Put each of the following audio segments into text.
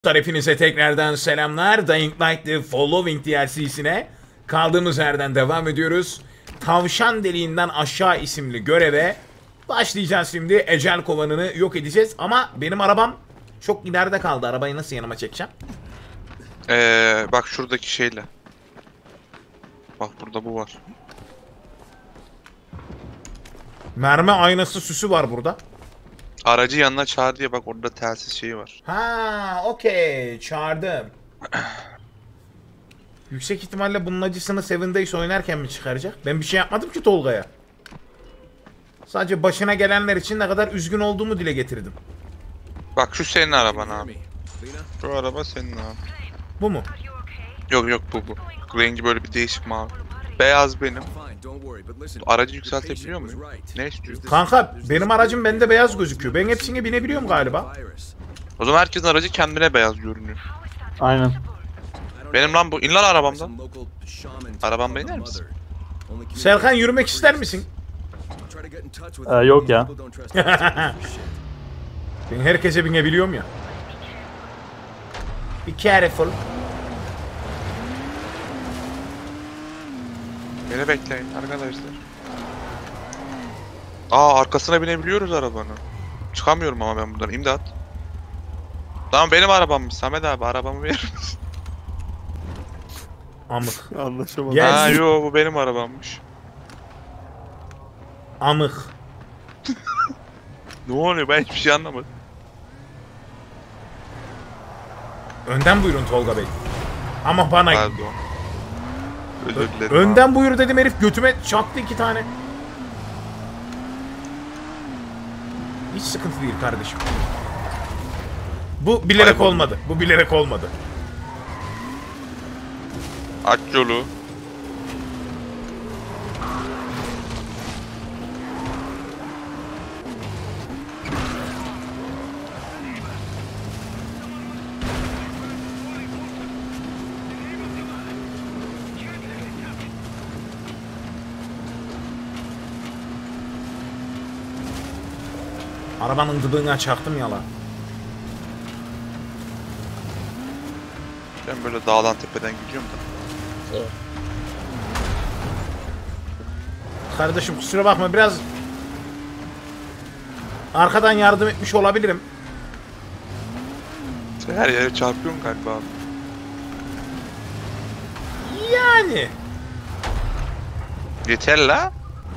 Hepinize tekrardan selamlar. Dying Light The Following DLC'sine kaldığımız yerden devam ediyoruz. Tavşan deliğinden aşağı isimli göreve başlayacağız şimdi. Ecel kovanını yok edeceğiz ama benim arabam çok ileride kaldı. Arabayı nasıl yanıma çekeceğim? Bak şuradaki şeyle. Bak burada bu var. Mermi aynası süsü var burada. Aracı yanına çağır diye bak orada telsiz şeyi var. Ha, okey. Çağırdım. Yüksek ihtimalle bunun acısını Seven Days oynarken mi çıkaracak? Ben bir şey yapmadım ki Tolga'ya. Sadece başına gelenler için ne kadar üzgün olduğumu dile getirdim. Bak şu senin araban abi. Şu araba senin abi. Bu mu? Yok bu. Rengi böyle bir değişik mavi. Beyaz benim. Aracı yükseltebiliyor muyum? Ne istiyorsun? Kanka benim aracım bende beyaz gözüküyor. Ben hepsine binebiliyorum galiba. O zaman herkesin aracı kendine beyaz görünüyor. Aynen. Benim lan bu. İn lan arabamdan. Arabamda iner misin? Serkan yürümek ister misin? Yok ya. Ben herkese binebiliyorum ya. Be careful. Beni bekleyin arkadaşlar. Arkasına binebiliyoruz arabanın. Çıkamıyorum ama ben buradan. İmdat. Tamam benim arabammış. Samet abi arabamı verir misin? Amık. Anlaşamadım. Gel. Yo bu benim arabammış. Amık. Ne oluyor ben hiçbir şey anlamadım. Önden buyurun Tolga Bey. Ama bana... Pardon. Özür dilerim. Önden buyur dedim, herif götüme çaktı 2 tane. Hiç sıkıntı değil kardeşim. Bu bilerek olmadı. Bu bilerek olmadı. Aç yolu. Arabanın dıbığına çaktım ya lan. Ben böyle dağdan tepeden gidiyorum da. Kardeşim kusura bakma, biraz arkadan yardım etmiş olabilirim. Sen her yere çarpıyorsun galiba abi. Yani. Yeter la.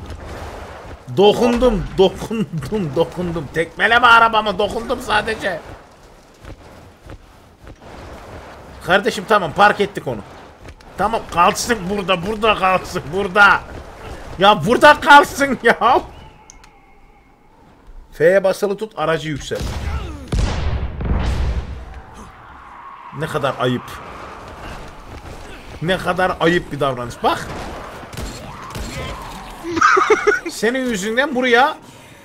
Dokundum. Tekmeleme arabamı, dokundum sadece. Kardeşim tamam, park ettik onu. Tamam, kalsın burada kalsın, burada. Ya burada kalsın ya. F'ye basılı tut, aracı yüksel. Ne kadar ayıp. Ne kadar ayıp bir davranış. Bak. Senin yüzünden buraya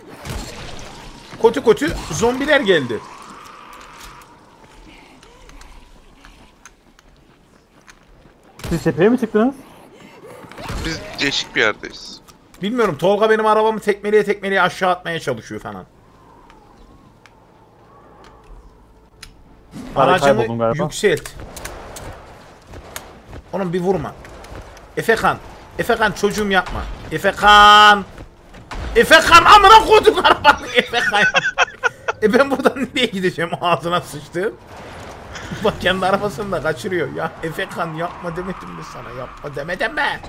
kötü zombiler geldi. Siz tepeye mi çıktınız? Biz değişik bir yerdeyiz. Bilmiyorum, Tolga benim arabamı tekmeleye aşağı atmaya çalışıyor falan. Aracımı yükselt. Oğlum bir vurma. Efekan çocuğum yapma. Efekan amına koydum arabanı, Efekan. Ben buradan nereye gideceğim, ağzına sıçtı. Bak kendi arabasını da kaçırıyor. Ya Efekan yapma demedim mi sana, yapma demedim mi?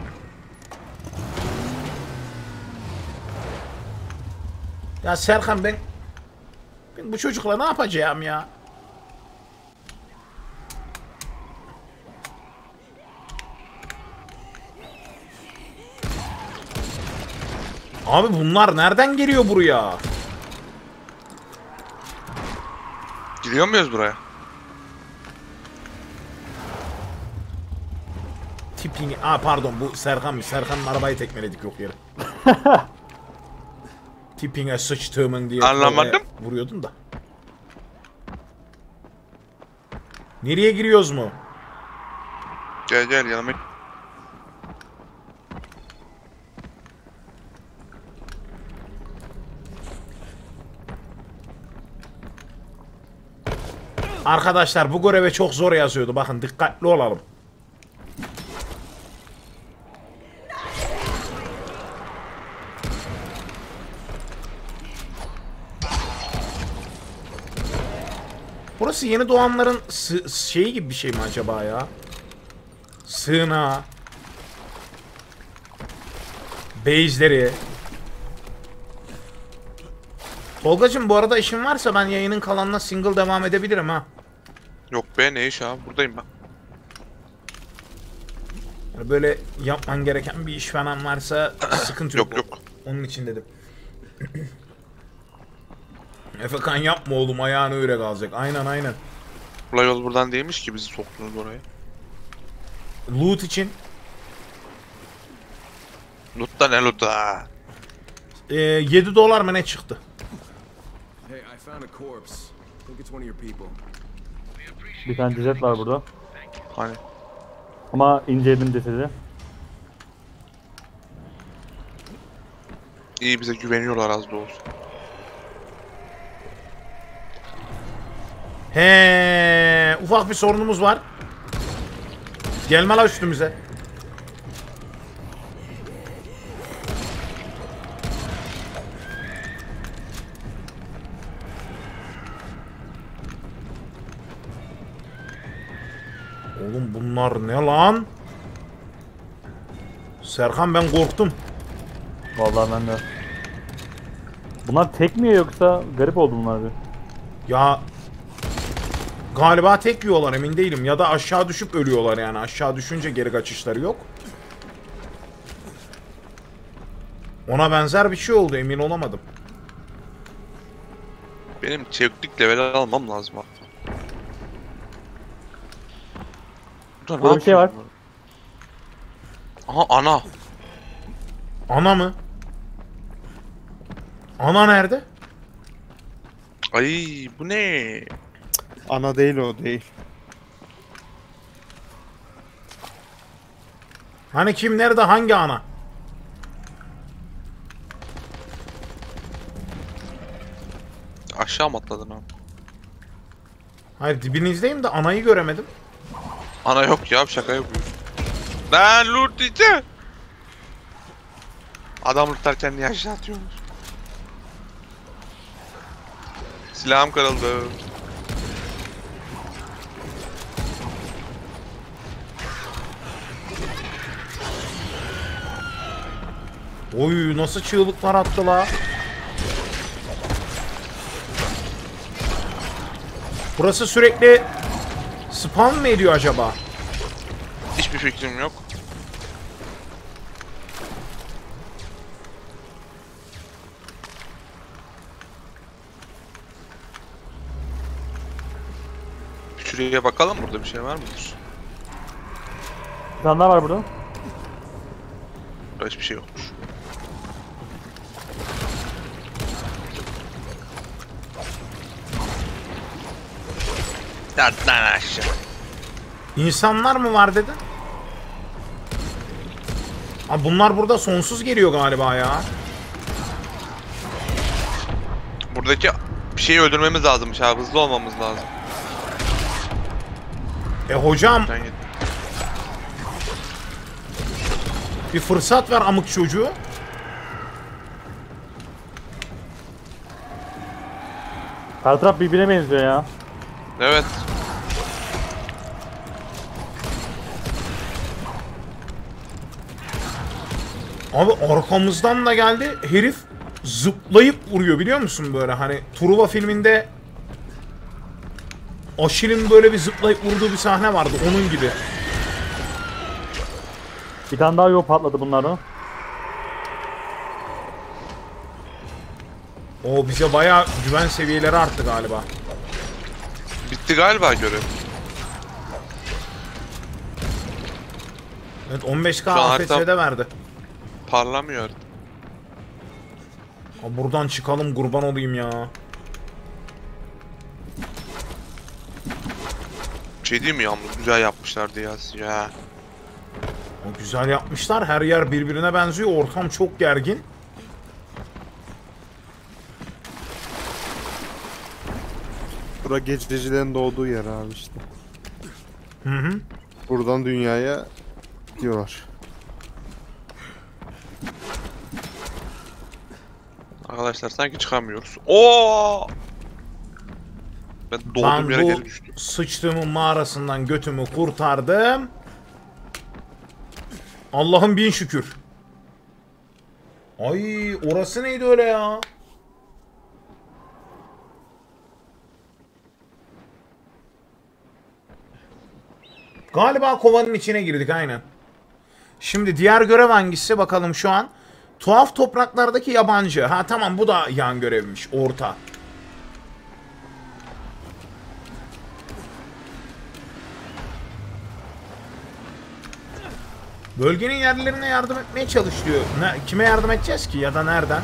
Ya Serkan, ben bu çocukla ne yapacağım ya? Abi bunlar nereden geliyor buraya? Gidiyor muyuz buraya? Tipini... pardon, bu Serkan'mış. Serkan'ın arabayı tekmeledik yok yere. Tipine sıçtığımın diye anlamadım. Vuruyordun da. Nereye giriyoruz mu? Gel yanıma. Arkadaşlar bu göreve çok zor yazıyordu. Bakın dikkatli olalım. Burası yeni doğanların şeyi gibi bir şey mi acaba ya? Sığınağı. Base'leri. Tolgacığım bu arada işin varsa ben yayının kalanına single devam edebilirim ha. Yok be ne iş abi buradayım ben. Yani böyle yapman gereken bir iş falan varsa sıkıntı yok. Yok. Onun için dedim. Efekan yapma oğlum, ayağını öyle kalacak. Aynen. Ulan yol buradan değilmiş ki bizi soktunuz oraya. Loot için. Loot da ne loot ha? 7 dolar mı ne çıktı? Hey, I found a corpse. I think it's one of your people. Bir tane ceset var burada. Hani Ama inceledim cesedi. iyi bize güveniyorlar az da olsun. He, ufak bir sorunumuz var. Gelme la üstümüze. Oğlum bunlar ne lan? Serkan ben korktum. Vallahi ben de. Bunlar tek mi yoksa garip oldu bunlar bir. Ya galiba tek yiyorlar, emin değilim. Ya da aşağı düşüp ölüyorlar yani. Aşağı düşünce geri kaçışları yok. Ona benzer bir şey oldu, emin olamadım. Benim çeviklik level almam lazım abi. Burada Burada bir şey var. Aha ana. Ana mı? Ana nerede? Ay bu ne? Ana değil o değil. Hani kim nerede, hangi ana? Aşağı mı atladın abi? Hayır, dibinizdeyim de anayı göremedim. Ana yok ya şaka yapıyor. Lan loot diyeceğim. Adam lootlarken niye aşağı atıyorsunuz? Silahım kırıldı. Oy, nasıl çığlıklar attı la. Burası sürekli spam mı ediyor acaba? Hiçbir fikrim yok. Şuraya bakalım, burada bir şey var mıdır? Bir tane daha var burada. Burada hiçbir şey yokmuş. Yat lan aşağı. İnsanlar mı var dedin? Abi bunlar burada sonsuz geliyor galiba ya. Buradaki bir şeyi öldürmemiz lazımmış abi, hızlı olmamız lazım. Hocam Ben yedim. bir fırsat ver amık çocuğu. Her taraf birbirine benziyor ya. Evet. Abi arkamızdan da geldi herif, zıplayıp vuruyor biliyor musun, böyle hani Truva filminde Aşil'in böyle bir zıplayıp vurduğu bir sahne vardı, onun gibi. Bir tane daha yol patladı bunlardan. O bize bayağı güven seviyeleri arttı galiba. Bitti galiba görev. Evet, 15k Şu an AFS'de verdi. Parlamıyor. Abi buradan çıkalım, kurban olayım ya. Bir şey değil mi yalnız, güzel yapmışlardı ya. O güzel yapmışlar, her yer birbirine benziyor, ortam çok gergin. Bura gececilerin doğduğu yer abi işte. Hı hı. Buradan dünyaya gidiyorlar. Arkadaşlar sanki çıkamıyoruz. Oo! Ben Ben doğduğum yere bu geri düştüm. sıçtığımın mağarasından götümü kurtardım. Allah'ım bin şükür. Ay orası neydi öyle ya? Galiba kovanın içine girdik aynen. Şimdi diğer görev hangisi bakalım şu an. Tuhaf topraklardaki yabancı. Ha tamam bu da yan görevmiş. Orta. Bölgenin yerlilerine yardım etmeye çalış diyor. Kime yardım edeceğiz ki ya da nereden?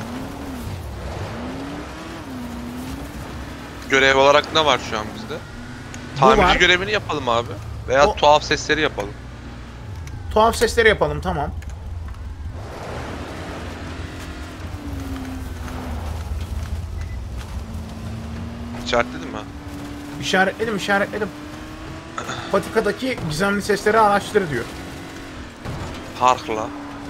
Görev olarak ne var şu an bizde? Bu var. Tamirci görevini yapalım abi. Veya O- tuhaf sesleri yapalım. Tuhaf sesleri yapalım tamam. İşaretledin mi? İşaretledim. Patikadaki gizemli sesleri araştır diyor. Parkla.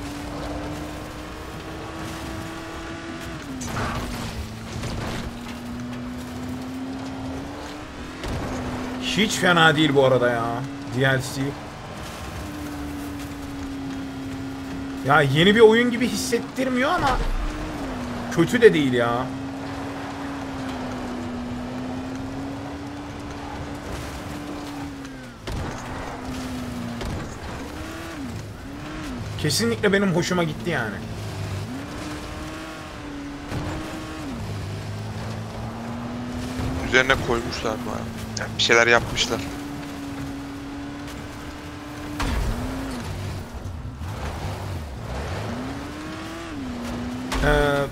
Hiç fena değil bu arada ya. DLC. Ya yeni bir oyun gibi hissettirmiyor ama kötü de değil ya. Kesinlikle benim hoşuma gitti yani. Üzerine koymuşlar bana. Yani bir şeyler yapmışlar. Ee,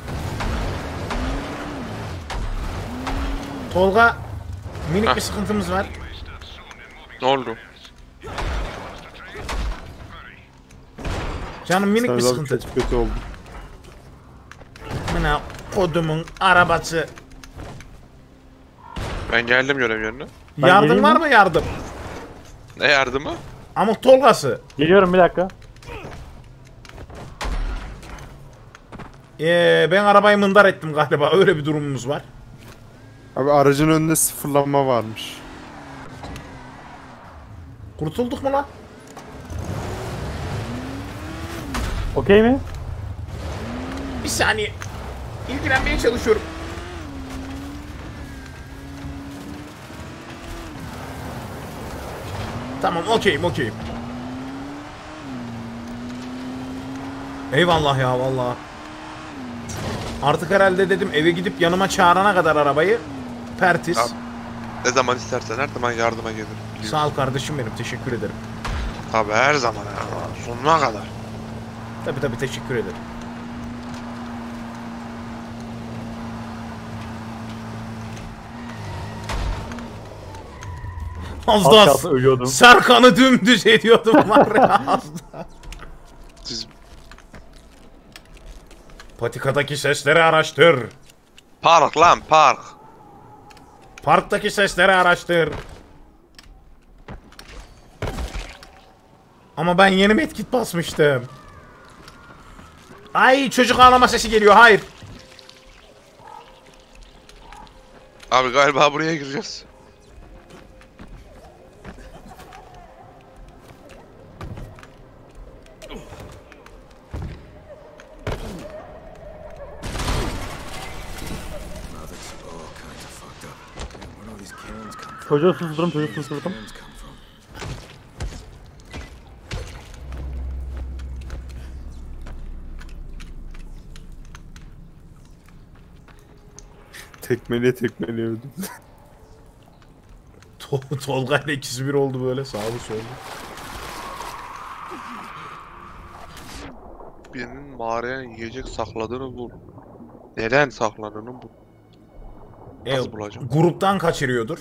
Tolga minik Hah. bir sıkıntımız var. Ne oldu? Canım minik bir Serdar sıkıntı. çok kötü oldu. Bana kodumun arabası. Ben geldim görev yerine. Ben Yardım geleyim var mi? mı yardım? Ne yardımı? Ama Tolga'sı. Geliyorum bir dakika. Ben arabayı mındar ettim galiba. Öyle bir durumumuz var. Abi aracın önünde sıfırlanma varmış. Kurtulduk mu lan? Okey mi? Bir saniye. İlgilenmeye çalışıyorum. Tamam okeyim. Eyvallah ya vallahi. Artık herhalde dedim eve gidip yanıma çağırana kadar arabayı pertiz. Abi, ne zaman istersen her zaman yardıma gelirim. Sağ ol kardeşim benim teşekkür ederim. Tabii her zaman ya. Sonuna kadar. Tabii teşekkür ederim. Az Az daha kalsın ölüyordum. Serkan'ı dümdüz ediyordum var ya az daha. Siz Patikadaki sesleri araştır. park lan park. Parktaki sesleri araştır. Ama ben yeni medkit basmıştım. Ay çocuk ağlama sesi geliyor hayır. Abi galiba buraya gireceğiz. Now that's all kinds of fucked up. Man, where do all these cans come from? Çocuğu susturdum. Cans come from? Tekmeliye öldüm. Tolga ile ikisi bir oldu böyle sağlı sollu. Birinin mağaraya yiyecek sakladığını bul. Neden sakladığını bul. Nasıl bulacağım? Gruptan kaçırıyordur.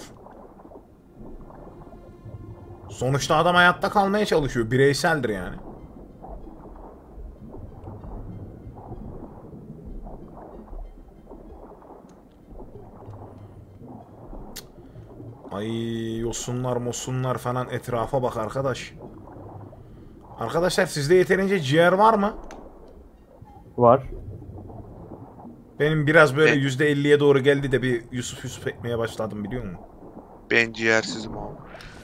Sonuçta adam hayatta kalmaya çalışıyor. Bireyseldir yani. Ay yosunlar mosunlar falan etrafa bak arkadaş. Arkadaşlar sizde yeterince ciğer var mı? Var. Benim biraz böyle Evet. %50'ye doğru geldi de bir Yusuf etmeye başladım biliyor musun? Ben ciğersizim abi.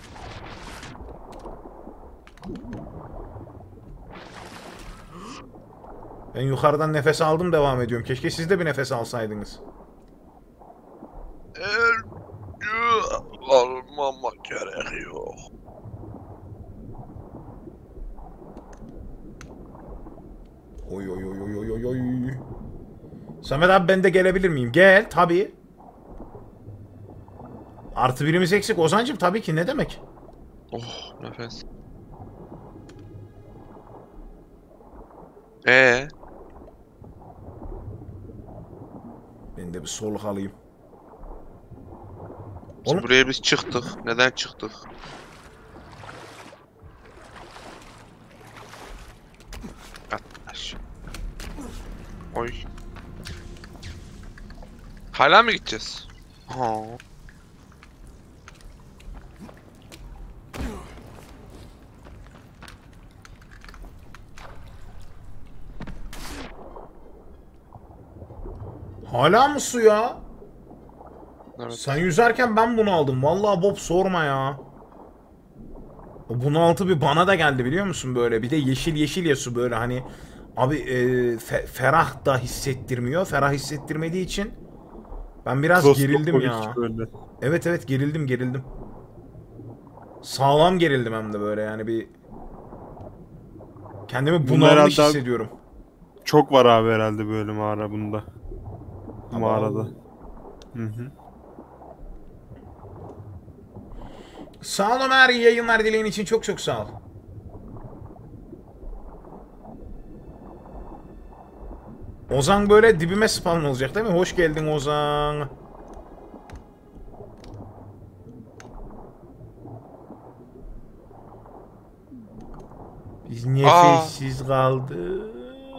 Ben yukarıdan nefes aldım devam ediyorum. Keşke siz de bir nefes alsaydınız. Almama gerek yok. Oy oy oy oy oy oy oy. Samet abi ben de gelebilir miyim? Gel tabii. Artı birimiz eksik. Ozancım tabii ki ne demek? Oh nefes. Ben de bir soluk alayım. Biz Oğlum- buraya biz çıktık. Neden çıktık? Yaklaş. Oy. Hala mı gideceğiz? Ha. Hala mı su ya? Evet. Sen yüzerken ben bunu aldım. Vallahi Bob sorma ya. O bunaltı bir bana da geldi biliyor musun böyle. Bir de yeşil yeşil ya su böyle hani. Abi ferah da hissettirmiyor. Ferah hissettirmediği için ben biraz gerildim ya. Klostrofobi böyle. Evet evet gerildim. Sağlam gerildim hem de böyle yani bir. Kendimi Bunlar bunalmış herhalde- hissediyorum. Çok var abi herhalde böyle mağara bunda. Mağarada. Hı hı. Sağ ol Ömer, iyi yayınlar dileğin için çok çok sağ ol. Ozan böyle dibime spawn olacak değil mi? Hoş geldin Ozan. Biz nefessiz kaldık.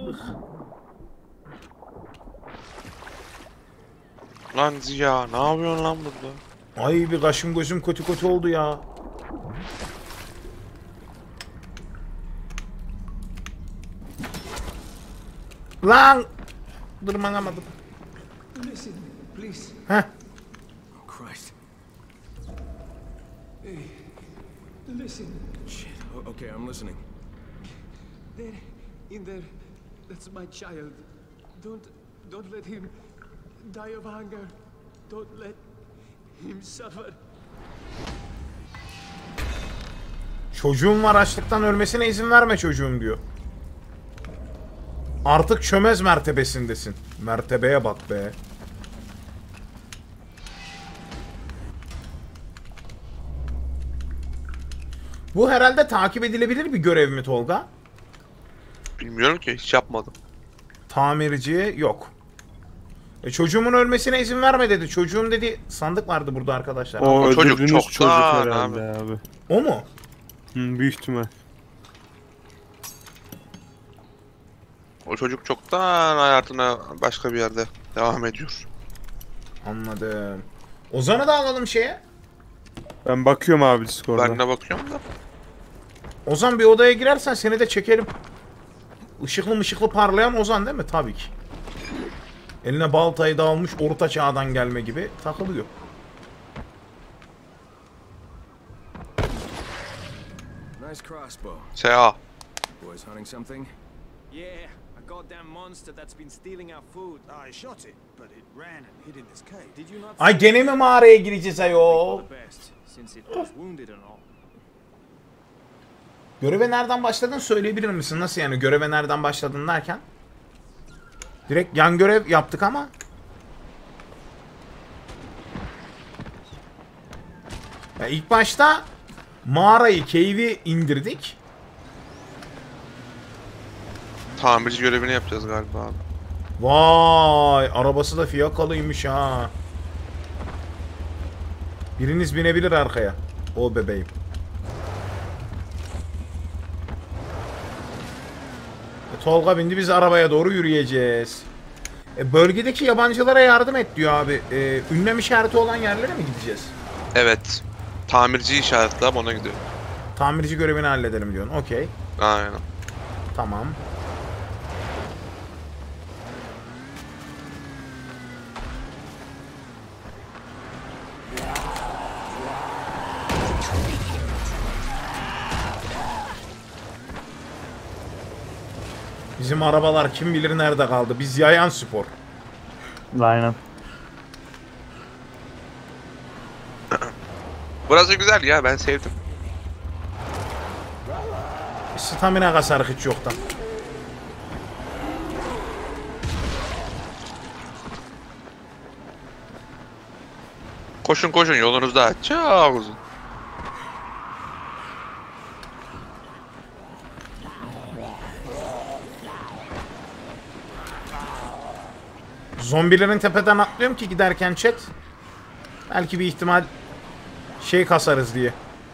Lan Ziya ne yapıyorsun lan burada? Ay bir kaşım gözüm kötü oldu ya. Lan! Dırmanamadım. Listen, please. Heh. Oh, Christ. Hey, listen. Shit. Okay, I'm listening. There, in there, that's my child. Don't let him die of hunger. Don't let him suffer. Çocuğum var açlıktan ölmesine izin verme çocuğum diyor. Artık çömez mertebesindesin. Mertebeye bak be. Bu herhalde takip edilebilir bir görev mi Tolga? Bilmiyorum ki hiç yapmadım. Tamirci yok. Çocuğumun ölmesine izin verme dedi. Çocuğum dedi sandık vardı burada arkadaşlar. O O çocuk öldürdüğünüz çoktan çocuk herhalde abi. O mu? Hı, büyük ihtimal. O çocuk çoktan hayatına başka bir yerde devam ediyor. Anladım. Ozan'ı da alalım şeye. Ben bakıyorum abi Discord'da. Ben de bakıyorum da. Ozan bir odaya girersen seni de çekelim. Işıklı parlayan Ozan değil mi? Tabii ki. Eline baltayı da almış orta çağdan gelme gibi takılıyor. Nice crossbow. S.A. Boys hunting something? Yeah, a goddamn monster that's been stealing our food. I shot it, but it ran and hid in this cave. Did you not Ay gene mi mağaraya gireceğiz ayol? the best, since it was wounded and all? Göreve nereden başladın söyleyebilir misin? Nasıl yani göreve nereden başladın derken? Direkt yan görev yaptık ama. Ya ilk başta mağarayı, cave'i indirdik. Tamirci görevini yapacağız galiba abi. Vay, arabası da fiyakalıymış ha. Biriniz binebilir arkaya. O bebeğim. Tolga bindi, biz arabaya doğru yürüyeceğiz. Bölgedeki yabancılara yardım et diyor abi. Ünlem işareti olan yerlere mi gideceğiz? Evet. Tamirciyi işaretle ona gidiyor. Tamirci görevini halledelim diyorsun. Okey. Aynen. Tamam. Bizim arabalar kim bilir nerede kaldı. Biz yayan spor. Aynen. Burası güzel ya, ben sevdim. Stamina kasarık hiç yoktan. Koşun koşun, yolunuz daha çok uzun. Zombilerin tepeden atlıyorum ki giderken chat. Belki bir ihtimal şey kasarız diye.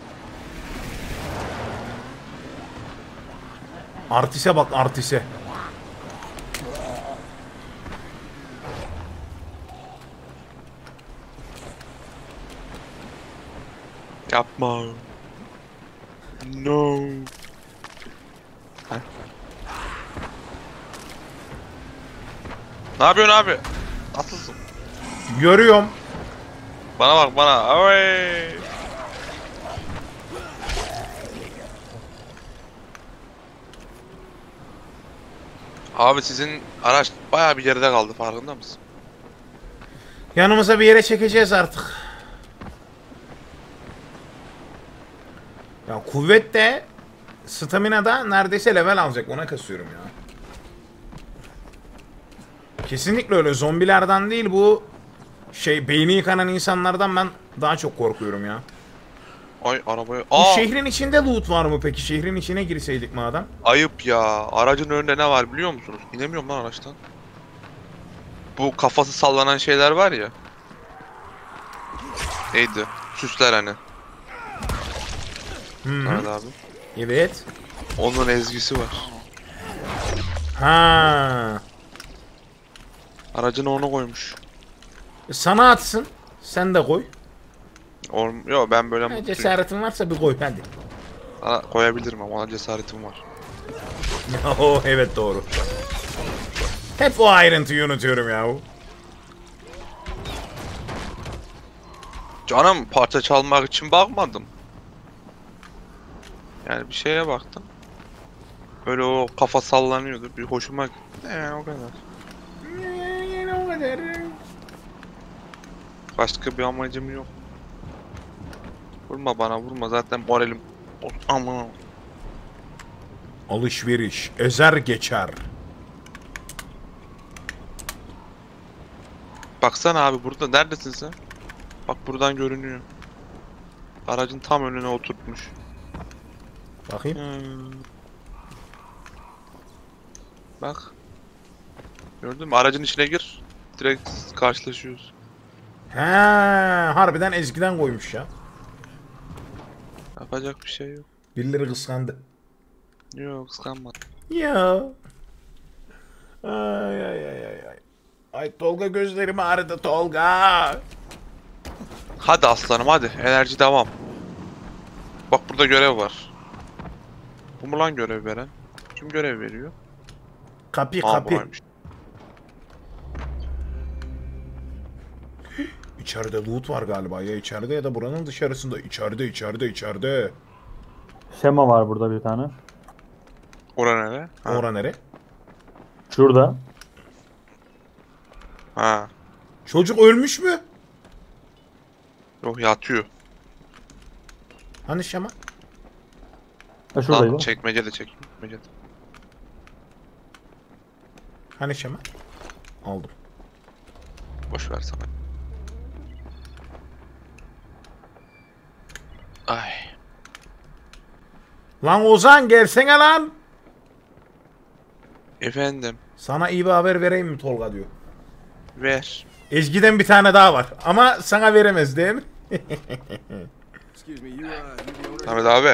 Artise bak, artise. Yapma. No. Ha? Ne yapıyorsun abi? Nasılsın? Görüyorum. Bana bak bana. Ay. Abi sizin araç bayağı bir geride kaldı, farkında mısın? Yanımıza bir yere çekeceğiz artık. Ya kuvvet de stamina da neredeyse level alacak, ona kasıyorum ya. Kesinlikle öyle, zombilerden değil, bu şey beyni yıkanan insanlardan ben daha çok korkuyorum ya. Ay arabaya. Bu Aa, şehrin içinde loot var mı peki? Şehrin içine girseydik madem. ayıp ya. Aracın önünde ne var biliyor musunuz? İnemiyorum lan araçtan. Bu kafası sallanan şeyler var ya. Neydi? Süsler hani. Nerede abi? Evet. Onun ezgisi var. Ha. Aracına onu koymuş. Sana atsın. Sen de koy. Yo ben böyle Ha, mutluyum. cesaretin varsa bir koy hadi. Sana koyabilirim ama ona cesaretim var. Oh evet, doğru. Hep o ayrıntıyı unutuyorum ya. Canım, parça çalmak için bakmadım. Yani bir şeye baktım. Böyle o kafa sallanıyordu. Bir hoşuma gitti. O kadar. O kadar. Başka bir amacım yok. Vurma bana, vurma. Zaten moralim... Aman. Alışveriş ezer geçer. Baksana abi, burada neredesin sen? Bak buradan görünüyor. Aracın tam önüne oturtmuş. Bakayım. Bak. Gördün mü? Aracın içine gir. Direkt karşılaşıyoruz. He, harbiden ezgiden koymuş ya. Yapacak bir şey yok. Birileri kıskandı. Yok, kıskanmadım. Ya. Ay ay ay ay ay. Ay Tolga, gözlerim ağrıdı Tolga. Hadi aslanım hadi. Enerji devam. Bak burada görev var. Bu mu lan görev veren? Kim görev veriyor? Kapı Aa, kapı. buraymış. İçeride loot var galiba, ya içeride ya da buranın dışarısında. İçeride. Şema var burada bir tane. Ora nere? Ha. Ora nere? Şurada. Ha. Çocuk ölmüş mü? Yok, yatıyor. Hani Şama? Ha şuradaydı. Lan çekmecede. Hani Şama? Aldım. Boş ver sana. Ay. Lan Ozan, gelsene lan. Efendim. Sana iyi bir haber vereyim mi Tolga diyor. Ver. Ezgi'den bir tane daha var. Ama sana veremez değil mi? Excuse me, you the owner? Ahmet abi.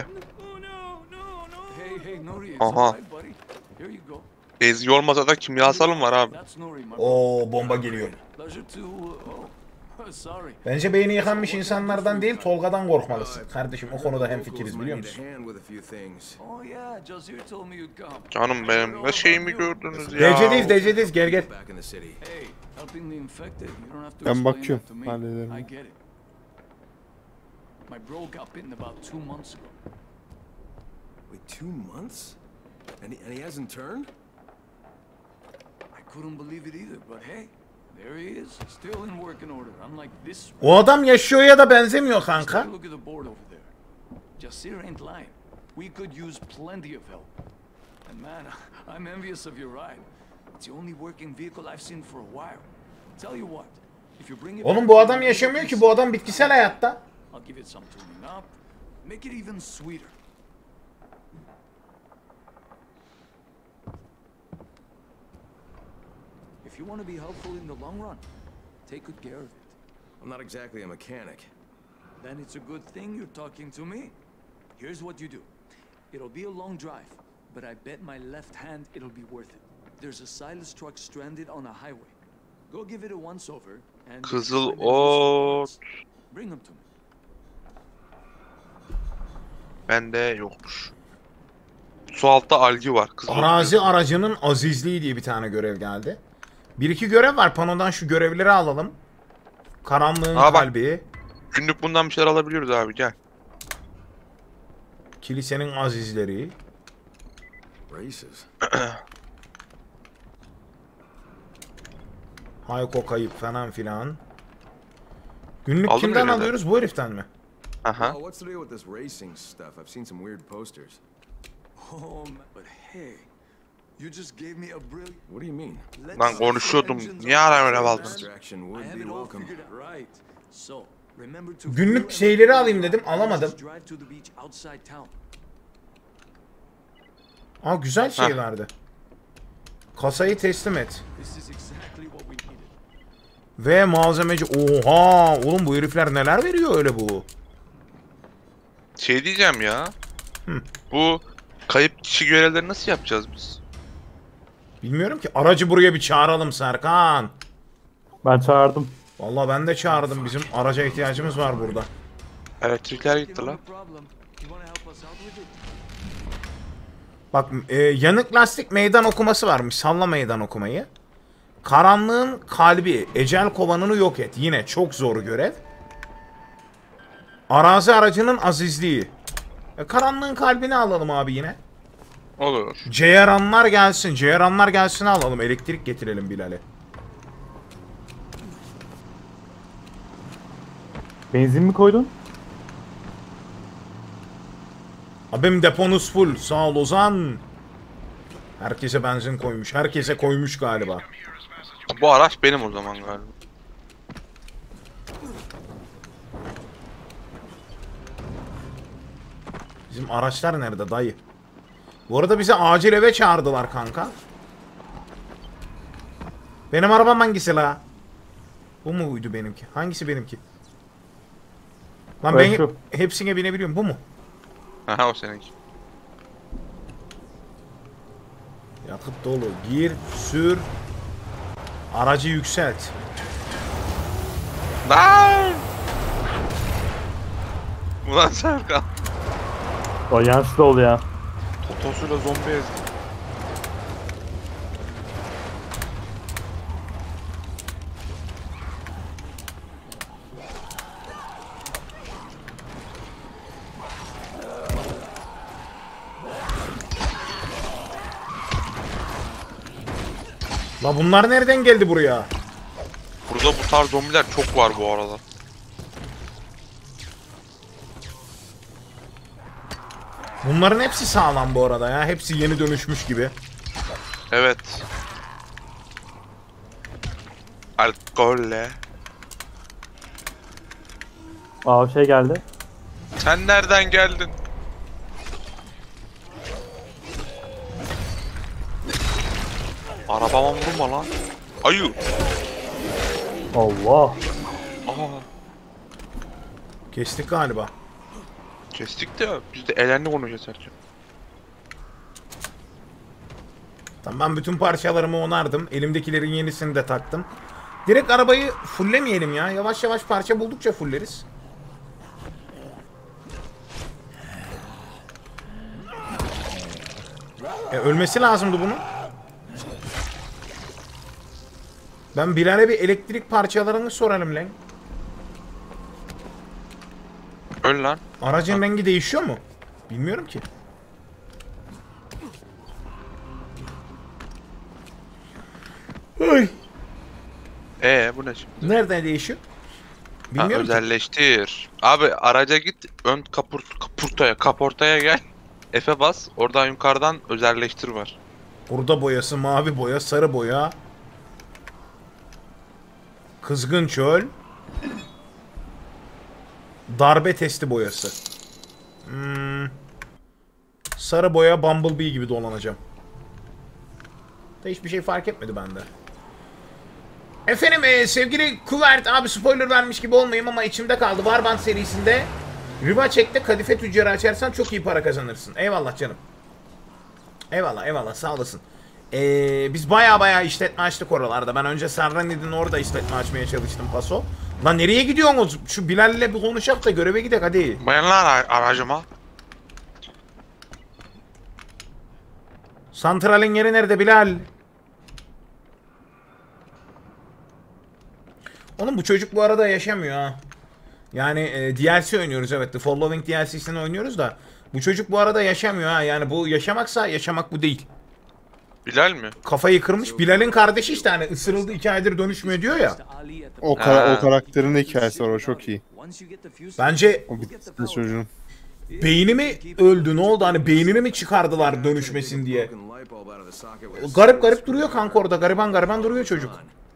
Hey, Nori, it's Aha. all right, buddy. Here you go. Ezgi olmasa da kimyasalım var abi. That's Nori, my Oo, bomba geliyor. pleasure to. Sorry. Bence beyni yıkanmış insanlardan değil Tolga'dan korkmalısın. Kardeşim o konuda hemfikiriz biliyor musun? Oh yeah, Jazir told me you'd come. Canım benim ne şeyimi gördünüz ya. DC'deyiz gel gel. Back in the city. Hey, helping the infected. You don't have to Ben explain bakıyorum, that to me. hallederim. I get it. My bro got bitten about 2 months ago. Wait, 2 months? And he hasn't turned? I couldn't believe it either, but hey, there he is, still in working order. Unlike this. O adam yaşıyor ya da benzemiyor Take kanka. a look at the board over there. Jasir ain't lying. We could use plenty of help. And man, I'm envious of your ride. It's the only working vehicle I've seen for a while. Tell you what, if you bring it Oğlum back bu to adam me, yaşamıyor ki bu adam bitkisel hayatta. I'll give it some tuning up. Make it even sweeter. If you want to be helpful in the long run, take good care of it. I'm not exactly a mechanic. Then it's a good thing you're talking to me. Here's what you do. It'll be a long drive, but I bet my left hand it'll be worth it. There's a Silas truck stranded on a highway. Go give it a once-over and... Kızıl find the useful ot. parts. Bring them to me. Bende yokmuş. Su altta algi var. Kızıl Arazi aracının azizliği diye bir tane görev geldi. Bir iki görev var. Panodan şu görevleri alalım. Karanlığın Aa, bak. kalbi. Günlük bundan bir şeyler alabiliyoruz abi gel. Kilisenin azizleri. Races. Hayko kayıp falan filan. Günlük Aldın mı kimden görevleri? alıyoruz? Bu heriften mi? Aha. Oh, what's the deal with this racing stuff? I've seen some weird posters. Oh, man, but hey, you just gave me a brilliant... What do you mean? Let's Lan set the konuşuyordum. engines Niye on ara fire, öyle man. aldın? Distraction I would have be it all welcome. figured out. Right. So, remember to Günlük fuel şeyleri and alayım dedim, alamadım. just drive to the beach outside town. Aa güzel şey Heh. verdi. Kasayı teslim et. This is exactly what we needed. Ve malzemeci. Oha! Oğlum bu herifler neler veriyor öyle bu? Şey diyeceğim ya. Bu kayıp kişi görevleri nasıl yapacağız biz? Bilmiyorum ki. Aracı buraya bir çağıralım Serkan. Ben çağırdım. Vallahi ben de çağırdım. Bizim araca ihtiyacımız var burada. Elektrikler gitti lan. No problem. You wanna help us out with it? Bak yanık lastik meydan okuması varmış. Salla meydan okumayı. Karanlığın kalbi. Ecel kovanını yok et. Yine çok zor görev. Arazi aracının azizliği. Karanlığın kalbini alalım abi yine. Olur. Ceyranlar gelsin. Ceyranlar gelsin alalım. Elektrik getirelim Bilal'e. Benzin mi koydun? Abim deponuz full. Sağ ol Ozan. Herkese benzin koymuş. Herkese koymuş galiba. Bu araç benim o zaman galiba. Bizim araçlar nerede dayı? Bu arada bizi acil eve çağırdılar kanka. Benim arabam hangisi la? Bu mu buydu benimki? Hangisi benimki? Lan Evet, ben şu. hepsine binebiliyorum. Bu mu? Aha o seninki. Yakıt dolu. Gir, sür. Aracı yükselt. Lan! Ulan Serkan. O yanlışlıkla oldu ya. Totosuyla zombi ezdi. La bunlar nereden geldi buraya? Burada bu tarz zombiler çok var bu arada. Bunların hepsi sağlam bu arada ya. Hepsi yeni dönüşmüş gibi. Evet. Alkolle. Aa şey geldi. Sen nereden geldin? Arabama vurma lan. Ayı. Allah. Aa. Kestik galiba. Kestik de biz de elenli konuşacağız Serkan. Tamam ben bütün parçalarımı onardım. Elimdekilerin yenisini de taktım. Direkt arabayı fulllemeyelim ya. Yavaş yavaş parça buldukça fulleriz. Ölmesi lazımdı bunun. Ben Bilal'e bir elektrik parçalarını soralım lan. Öl lan. Aracın rengi değişiyor mu? Bilmiyorum ki. Ay. Bu ne şimdi? Nereden değişiyor? Ha, Bilmiyorum ki. özelleştir. Abi araca git, ön kaportaya gel. F'e bas, oradan yukarıdan özelleştir var. Burada boyası, mavi boya, sarı boya. Kızgın çöl. Darbe testi boyası. Sarı boya Bumblebee gibi dolanacağım. Da hiçbir şey fark etmedi bende. Efendim sevgili Kuvert abi, spoiler vermiş gibi olmayayım ama içimde kaldı. Warband serisinde Riba Check'te kadife tüccarı açarsan çok iyi para kazanırsın. Eyvallah canım. Eyvallah eyvallah, sağ olasın. Biz baya işletme açtık oralarda. Ben önce Sarrani'nin orada işletme açmaya çalıştım paso. Lan nereye gidiyorsunuz? Şu Bilal'le bir konuşak da göreve gidelim hadi. Bayanlar aracıma. Santralin yeri nerede Bilal? Oğlum bu çocuk bu arada yaşamıyor ha. Yani DLC oynuyoruz, evet. The Following DLC'sini oynuyoruz da. Bu çocuk bu arada yaşamıyor ha. Yani bu yaşamaksa yaşamak bu değil. Bilal mi? Kafayı kırmış. Bilal'in kardeşi işte, hani ısırıldı 2 aydır dönüşmüyor diyor ya. O karakterin hikayesi var, o çok iyi. Bence O bitti çocuğun. beyni mi öldü, ne oldu, hani beynini mi çıkardılar dönüşmesin diye. Garip garip duruyor kanka orada, gariban duruyor çocuk.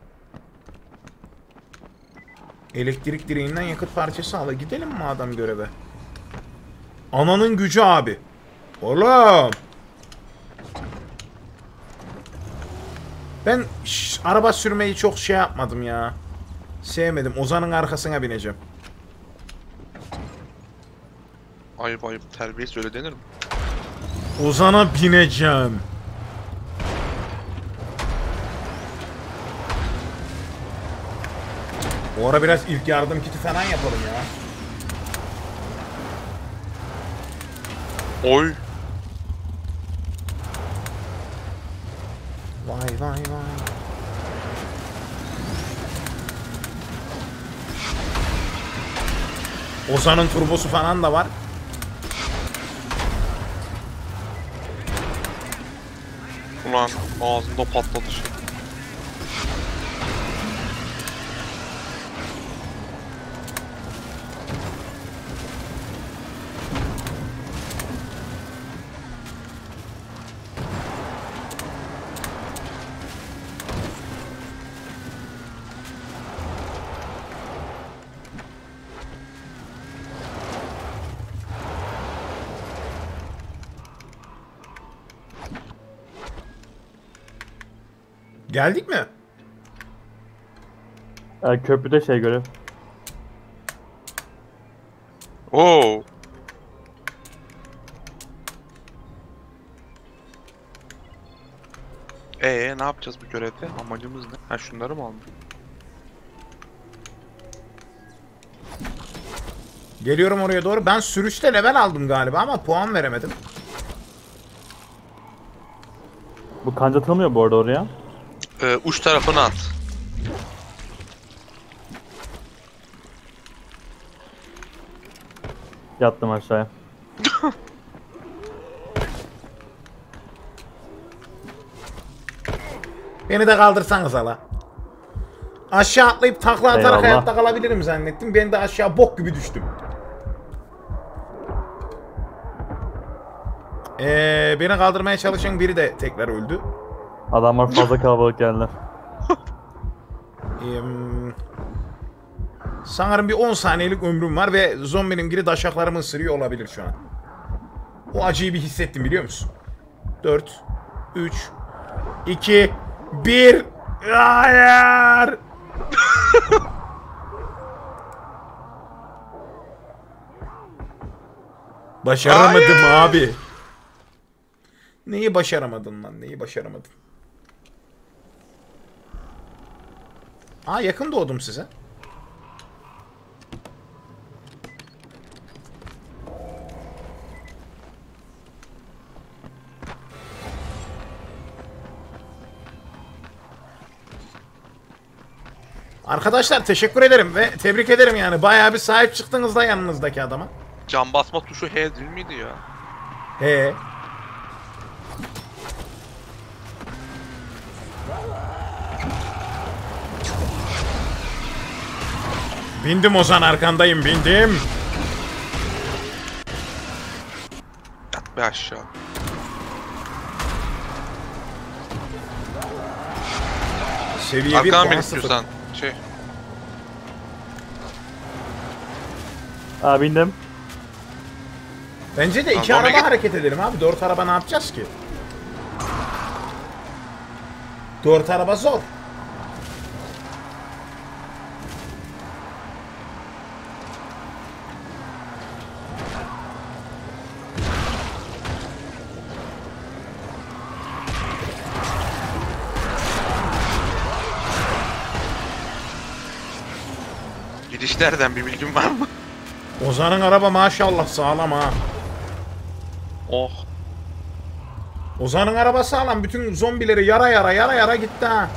Elektrik direğinden yakıt parçası al. Gidelim mi adam göreve? Ananın gücü abi. Oğlum. Ben araba sürmeyi çok şey yapmadım ya. Sevmedim. Ozan'ın arkasına bineceğim. Ayıp terbiyesiz öyle denir mi? Ozan'a bineceğim. O ara biraz ilk yardım kiti falan yapalım ya. Oy. Vay. Ozan'ın turbosu falan da var. Ulan ağzımda patladı şey. Geldik mi? Köprüde şey görev. Oo. Ne yapacağız bu görevde? Amacımız ne? Ha, şunları mı aldık? Geliyorum oraya doğru. Ben sürüşte level aldım galiba ama puan veremedim. Bu kanca atılmıyor bu arada oraya. Uç tarafına at. Yattım aşağıya. Beni de kaldırsanız hala. Aşağı atlayıp takla atarak Eyvallah. hayatta kalabilirim zannettim. Ben de aşağı bok gibi düştüm. Beni kaldırmaya çalışan biri de tekrar öldü. Adamlar fazla kalabalık geldiler. Sanırım bir 10 saniyelik ömrüm var ve zombinin biri daşaklarımı ısırıyor olabilir şu an. O acıyı bir hissettim, biliyor musun? 4, 3, 2, 1. Hayır. Başaramadım abi. Neyi başaramadın lan? Neyi başaramadın? Aa, yakın doğdum size. Arkadaşlar teşekkür ederim ve tebrik ederim yani. Bayağı bir sahip çıktınız da yanınızdaki adama. Can basma tuşu H değil miydi ya? He. Bindim Ozan, arkandayım, bindim. Yat be aşağı. Seviye 1 Arkadan puan beni 0. istiyorsan. Şey. Aa bindim. Bence de iki Tamam, araba git. hareket edelim abi. 4 araba ne yapacağız ki? 4 araba zor. Gidişlerden bir bilgin var mı? Ozan'ın araba maşallah sağlam ha. Oh. Ozan'ın araba sağlam. Bütün zombileri yara yara gitti ha.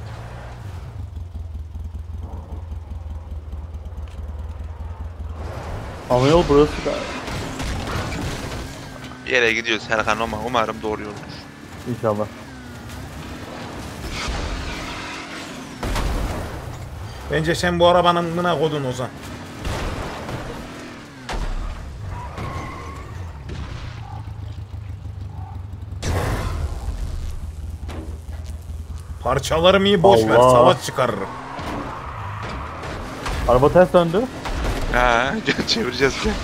Ama yol burası da. Bir yere gidiyoruz Serkan ama umarım doğru yoldur. İnşallah. Bence sen bu arabanın mına kodun Ozan. Parçalarım iyi, boş ver. Allah. Savaş çıkarırım. Araba ters döndü. Ha, çevireceğiz ki.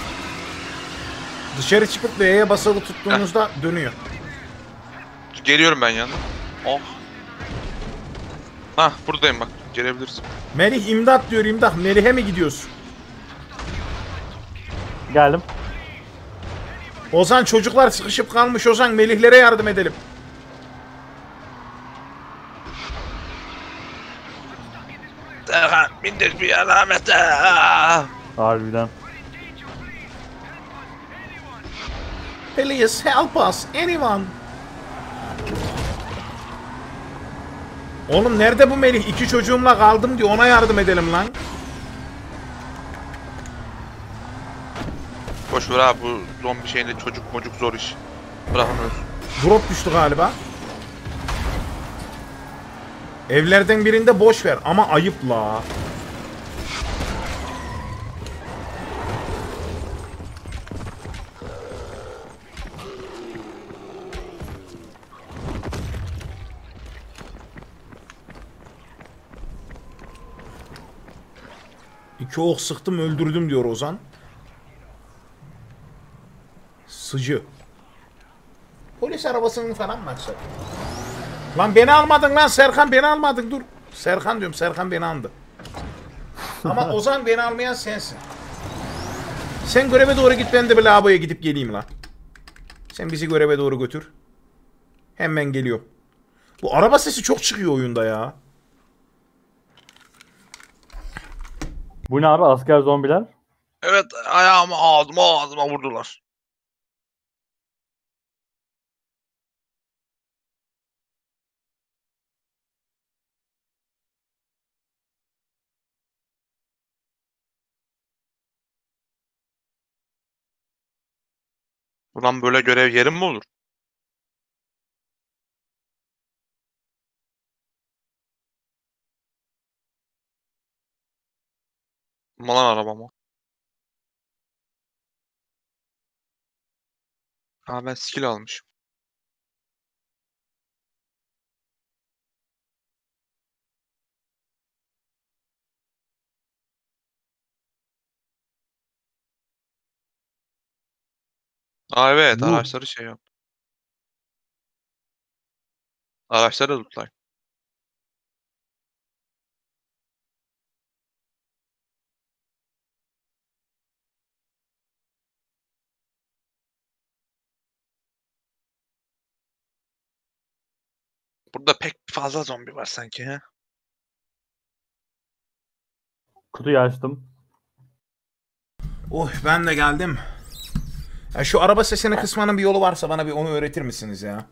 Dışarı çıkıp V'ye basılı tuttuğunuzda dönüyor. Geliyorum ben yanına. Oh. Hah buradayım bak. Gelebilirsin. Melih imdat diyor, imdat. Melih'e mi gidiyorsun? Geldim. Ozan, çocuklar sıkışıp kalmış Ozan. Melih'lere yardım edelim. Serkan bindir bir alamete. Harbiden. Please help us, anyone. Oğlum nerede bu Melih? 2 çocuğumla kaldım diyor. Ona yardım edelim lan. Boş ver abi bu zombi şeyinde çocuk zor iş. Bırakın ölsün. Drop düştü galiba. Evlerden birinde boş ver ama ayıp la. İki ok sıktım öldürdüm diyor Ozan. Sıcı. Polis arabasının falan mı açsak? Lan beni almadın lan Serkan, beni almadın, dur. Serkan diyorum, Serkan beni aldı. Ama Ozan beni almayan sensin. Sen göreve doğru git, ben de bir lavaboya gidip geleyim lan. Sen bizi göreve doğru götür. Hemen geliyor. Bu araba sesi çok çıkıyor oyunda ya. Bu ne abi, asker zombiler? Evet ayağımı ağzıma vurdular. Ulan böyle görev yerim mi olur? Malan arabama. Ha ben skill almışım. Aa evet Bu. araçları şey yap. Araçları lootlayın. Burada pek fazla zombi var sanki he. Kutuyu açtım. Oh ben de geldim. Ya şu araba sesini kısmanın bir yolu varsa bana bir onu öğretir misiniz ya?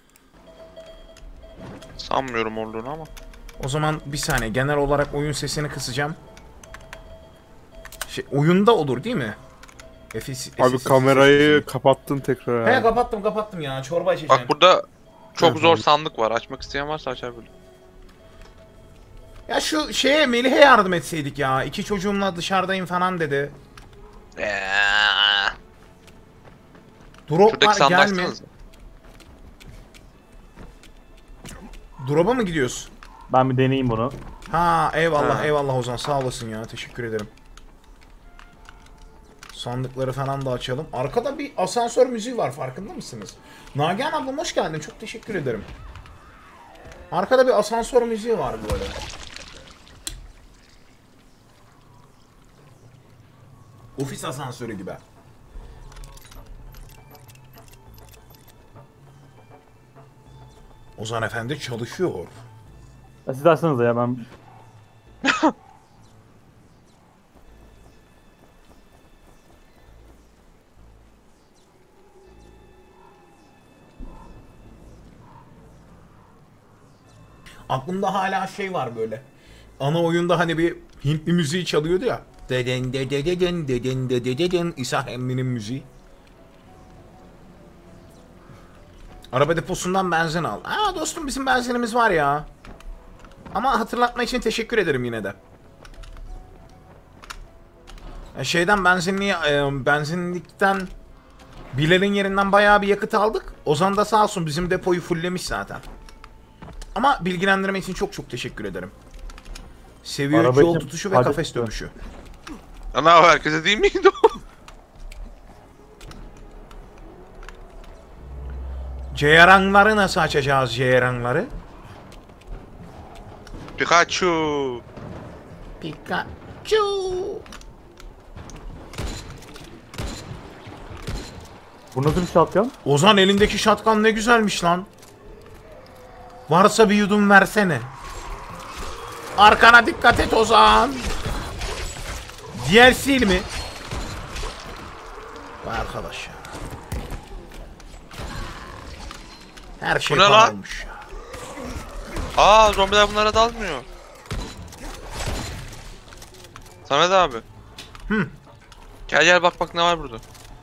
Sanmıyorum olduğunu ama. O zaman bir saniye genel olarak oyun sesini kısacağım. Oyunda olur değil mi? Abi kamerayı kapattın tekrar He abi. kapattım ya çorba içeceğim. Bak burada çok Hı hı. zor sandık var. Açmak isteyen varsa açabilir. Ya şu şeye Melih'e yardım etseydik ya. 2 çocuğumla dışarıdayım falan dedi. Drop Şuradaki var sandığı gelme. açsanıza. Drop'a mı gidiyoruz? Ben bir deneyeyim bunu. Ha eyvallah Ha. eyvallah Ozan sağ olasın ya teşekkür ederim. Sandıkları falan da açalım. Arkada bir asansör müziği var farkında mısınız? Nagihan ablam hoş geldin çok teşekkür ederim. Arkada bir asansör müziği var böyle. Ofis asansörü gibi. Ozan Efendi çalışıyor. Ya siz açsanıza ya ben... Aklımda hala şey var böyle. Ana oyunda hani bir Hintli müziği çalıyordu ya. Deden dededen deden dededen İsa Emmi'nin müziği. Araba deposundan benzin al. Aa dostum bizim benzinimiz var ya. Ama hatırlatma için teşekkür ederim yine de. Şeyden benzinlikten Bilal'in yerinden bayağı bir yakıt aldık. Ozan da sağ olsun bizim depoyu fulllemiş zaten. Ama bilgilendirme için çok teşekkür ederim. Seviyor Araba yol için tutuşu ve hadi kafes çıktı. dövüşü. Ana herkese değil miydi o? Ceyranları nasıl açacağız ceyranları? Pikachu. Pikachu. Bu nasıl bir şatkan? Ozan elindeki şatkan ne güzelmiş lan. Varsa bir yudum versene. Arkana dikkat et Ozan. DLC mi? Vay arkadaş ya. Her şey Bu ne kan lan? olmuş ya. Aa zombiler bunlara dalmıyor. Samet abi. Hı. Gel bak ne var burada.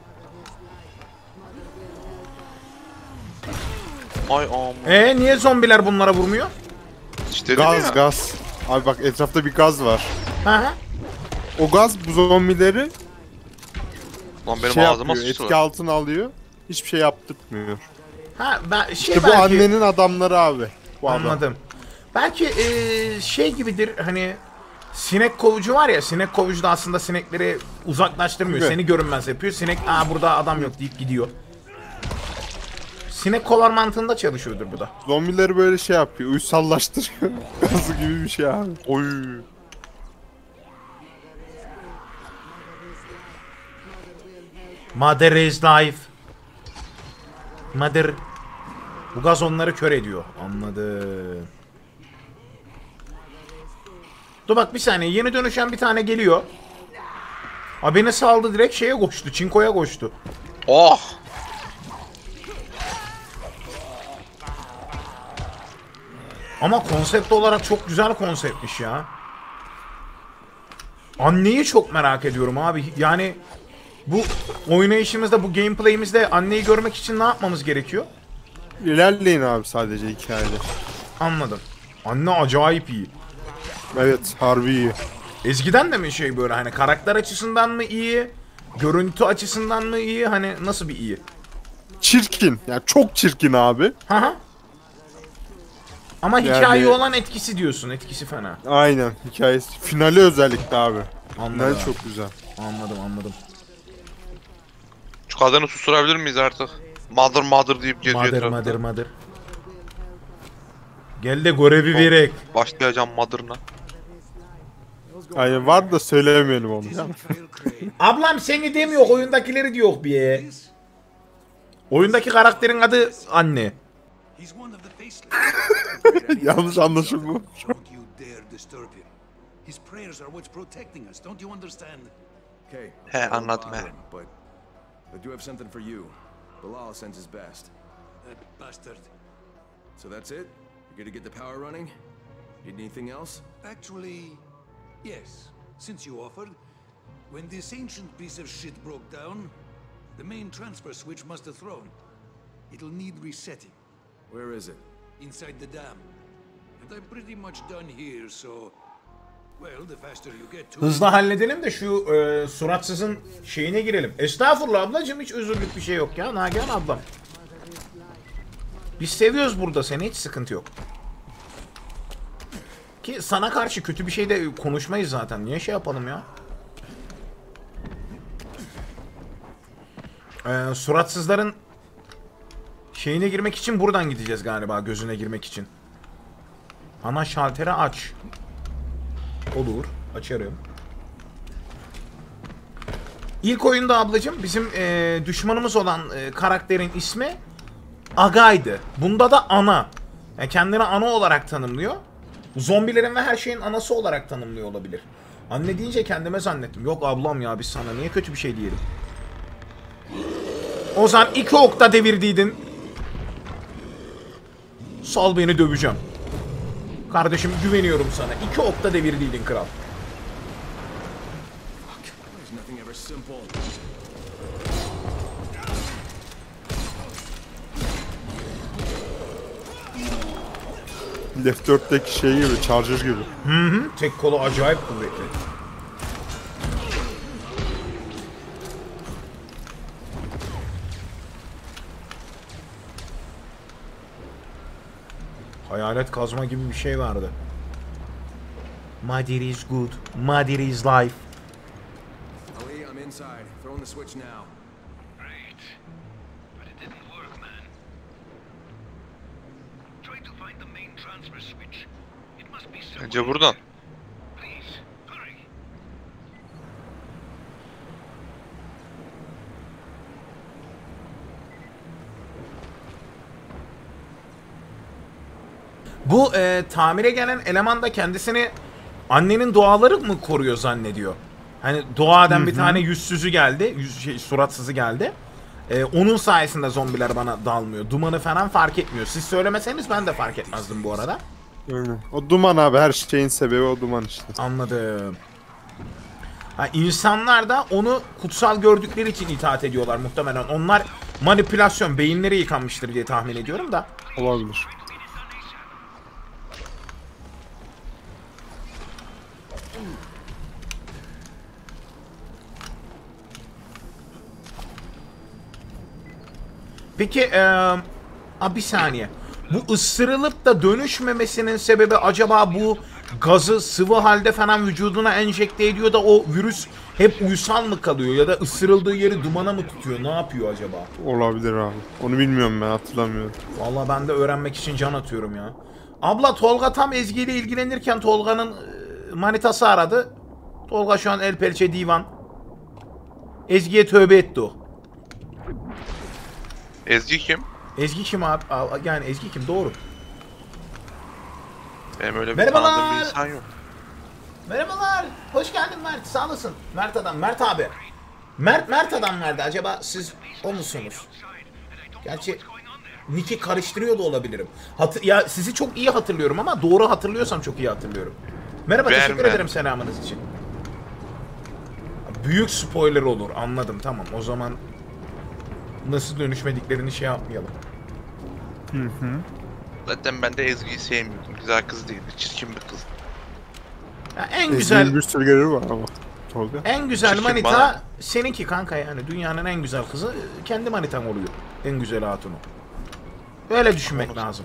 Ay aman. Niye zombiler bunlara vurmuyor? İşte dedim ya. Gaz. Abi bak etrafta bir gaz var. Hı hı. O gaz bu zombileri Lan benim şey ağzıma yapıyor, etki sıçtı. altına alıyor. Hiçbir şey yaptırmıyor. Ha ben İşte bu belki annenin adamları abi. Bu adam. anladım. Belki şey gibidir hani sinek kovucu var ya sinek kovucu da aslında sinekleri uzaklaştırmıyor. Gibi. Seni görünmez yapıyor. Sinek burada adam yok deyip gidiyor. Sinek kovar mantığında çalışıyordur bu da. Zombileri böyle şey yapıyor, uysallaştırıyor. Gazı gibi bir şey abi. Oy. Mother is life. Mother. Bu gaz onları kör ediyor. Anladım. Dur bak bir saniye. Yeni dönüşen bir tane geliyor. Beni saldı direkt şeye koştu. Çinko'ya koştu. Oh. Ama konsept olarak çok güzel konseptmiş ya. Anneyi çok merak ediyorum abi. Yani bu oynayışımızda, bu gameplay'imizde anneyi görmek için ne yapmamız gerekiyor? İlerleyin abi sadece hikayede. Anladım. Anne acayip iyi. Evet, harbi iyi. Ezgi'den de mi şey böyle hani karakter açısından mı iyi? Görüntü açısından mı iyi? Hani nasıl bir iyi? Çirkin. Yani çok çirkin abi. Hı. Ama Yani- hikaye olan etkisi diyorsun. Etkisi fena. Aynen hikayesi. Finali özellikle abi. Anladım. Finali çok güzel. Anladım. Şu kadını susturabilir miyiz artık? Mother deyip geziyor etrafında. Mother. Gel de görevi verek. Başlayacağım Mother'ına. Aynen var da söylemeyelim onu. Ya. Ablam seni demiyor, oyundakileri diyor bir. Oyundaki karakterin adı anne. He's one of the faceless. Yanlış anlaşılma. Don't you dare disturb him. His prayers are what's protecting us. Don't you understand? Okay. He, anladım he. But I do have something for you. Bilal sends his best. That bastard. So that's it? You're gonna get the power running? Need anything else? Actually, yes. Since you offered, when this ancient piece of shit broke down, the main transfer switch must have thrown. It'll need resetting. Where is it? Inside the dam. And I'm pretty much done here, so... Well, the faster you get to... Hızlı halledelim de şu suratsızın şeyine girelim. Estağfurullah ablacığım, hiç özürlük bir şey yok ya Nagihan ablam. Biz seviyoruz burada seni, hiç sıkıntı yok. Ki sana karşı kötü bir şey de konuşmayız zaten. Niye şey yapalım ya? Suratsızların şeyine girmek için buradan gideceğiz galiba, gözüne girmek için. Ana şalteri aç. Olur, açarım. İlk oyunda ablacığım bizim düşmanımız olan karakterin ismi Aga'ydı. Bunda da ana. Yani kendini ana olarak tanımlıyor. Zombilerin ve her şeyin anası olarak tanımlıyor olabilir. Anne deyince kendime zannettim. Yok ablam ya, biz sana niye kötü bir şey diyelim. Ozan 2 okta devirdiydin. Sal beni, döveceğim. Kardeşim güveniyorum sana. 2 okta devirdiydin kral. There's nothing ever simple. Left 4'teki şey gibi, Charger gibi. Tek kolu acayip kuvvetli. Hayalet kazma gibi bir şey vardı. Mother is good. Mother is life. Ali, I'm inside. Throwing the switch now. Great. But it didn't work, man. Try to find the main transfer switch. It must be somewhere. Bence buradan. Please, hurry. Bu tamire gelen eleman da kendisini annenin duaları mı koruyor zannediyor. Hani duadan bir tane yüzsüzü geldi, suratsızı geldi. Onun sayesinde zombiler bana dalmıyor. Dumanı falan fark etmiyor. Siz söylemeseniz ben de fark etmezdim bu arada. Aynen. O duman abi, her şeyin sebebi o duman işte. Anladım. Ha, insanlar da onu kutsal gördükleri için itaat ediyorlar muhtemelen. Onlar manipülasyon, beyinleri yıkanmıştır diye tahmin ediyorum da. Olabilir. Peki bir saniye. Bu ısırılıp da dönüşmemesinin sebebi acaba bu gazı sıvı halde falan vücuduna enjekte ediyor da o virüs hep uysal mı kalıyor ya da ısırıldığı yeri dumana mı tutuyor? Ne yapıyor acaba? Olabilir abi. Onu bilmiyorum, ben hatırlamıyorum. Vallahi ben de öğrenmek için can atıyorum ya. Abla Tolga tam Ezgi ile ilgilenirken Tolga'nın manitası aradı. Tolga şu an el pençe divan. Ezgi'ye tövbe etti o. Ezgi kim? Ezgi kim abi? Yani Ezgi kim? Doğru. Benim öyle bir Merhabalar. tanıdığım bir insan yok. Merhabalar. Hoş geldin Mert. Sağ olasın. Mert adam. Mert abi. Mert adam nerede? Acaba siz o musunuz? Gerçi Nick'i karıştırıyor da olabilirim. Ya sizi çok iyi hatırlıyorum ama doğru hatırlıyorsam çok iyi hatırlıyorum. Merhaba, teşekkür ederim selamınız için. Büyük spoiler olur. Anladım, tamam. O zaman nasıl dönüşmediklerini şey yapmayalım. Zaten ben de Ezgi'yi sevmiyordum. Güzel kız değildi. Çirkin bir kız. Ya en Ezgi'nin güzel bir sürü görevi var ama. Tolga. en güzel Çirkin manita bana. seninki kanka yani. Dünyanın en güzel kızı kendi manitan oluyor. En güzel hatunu. Öyle düşünmek lazım.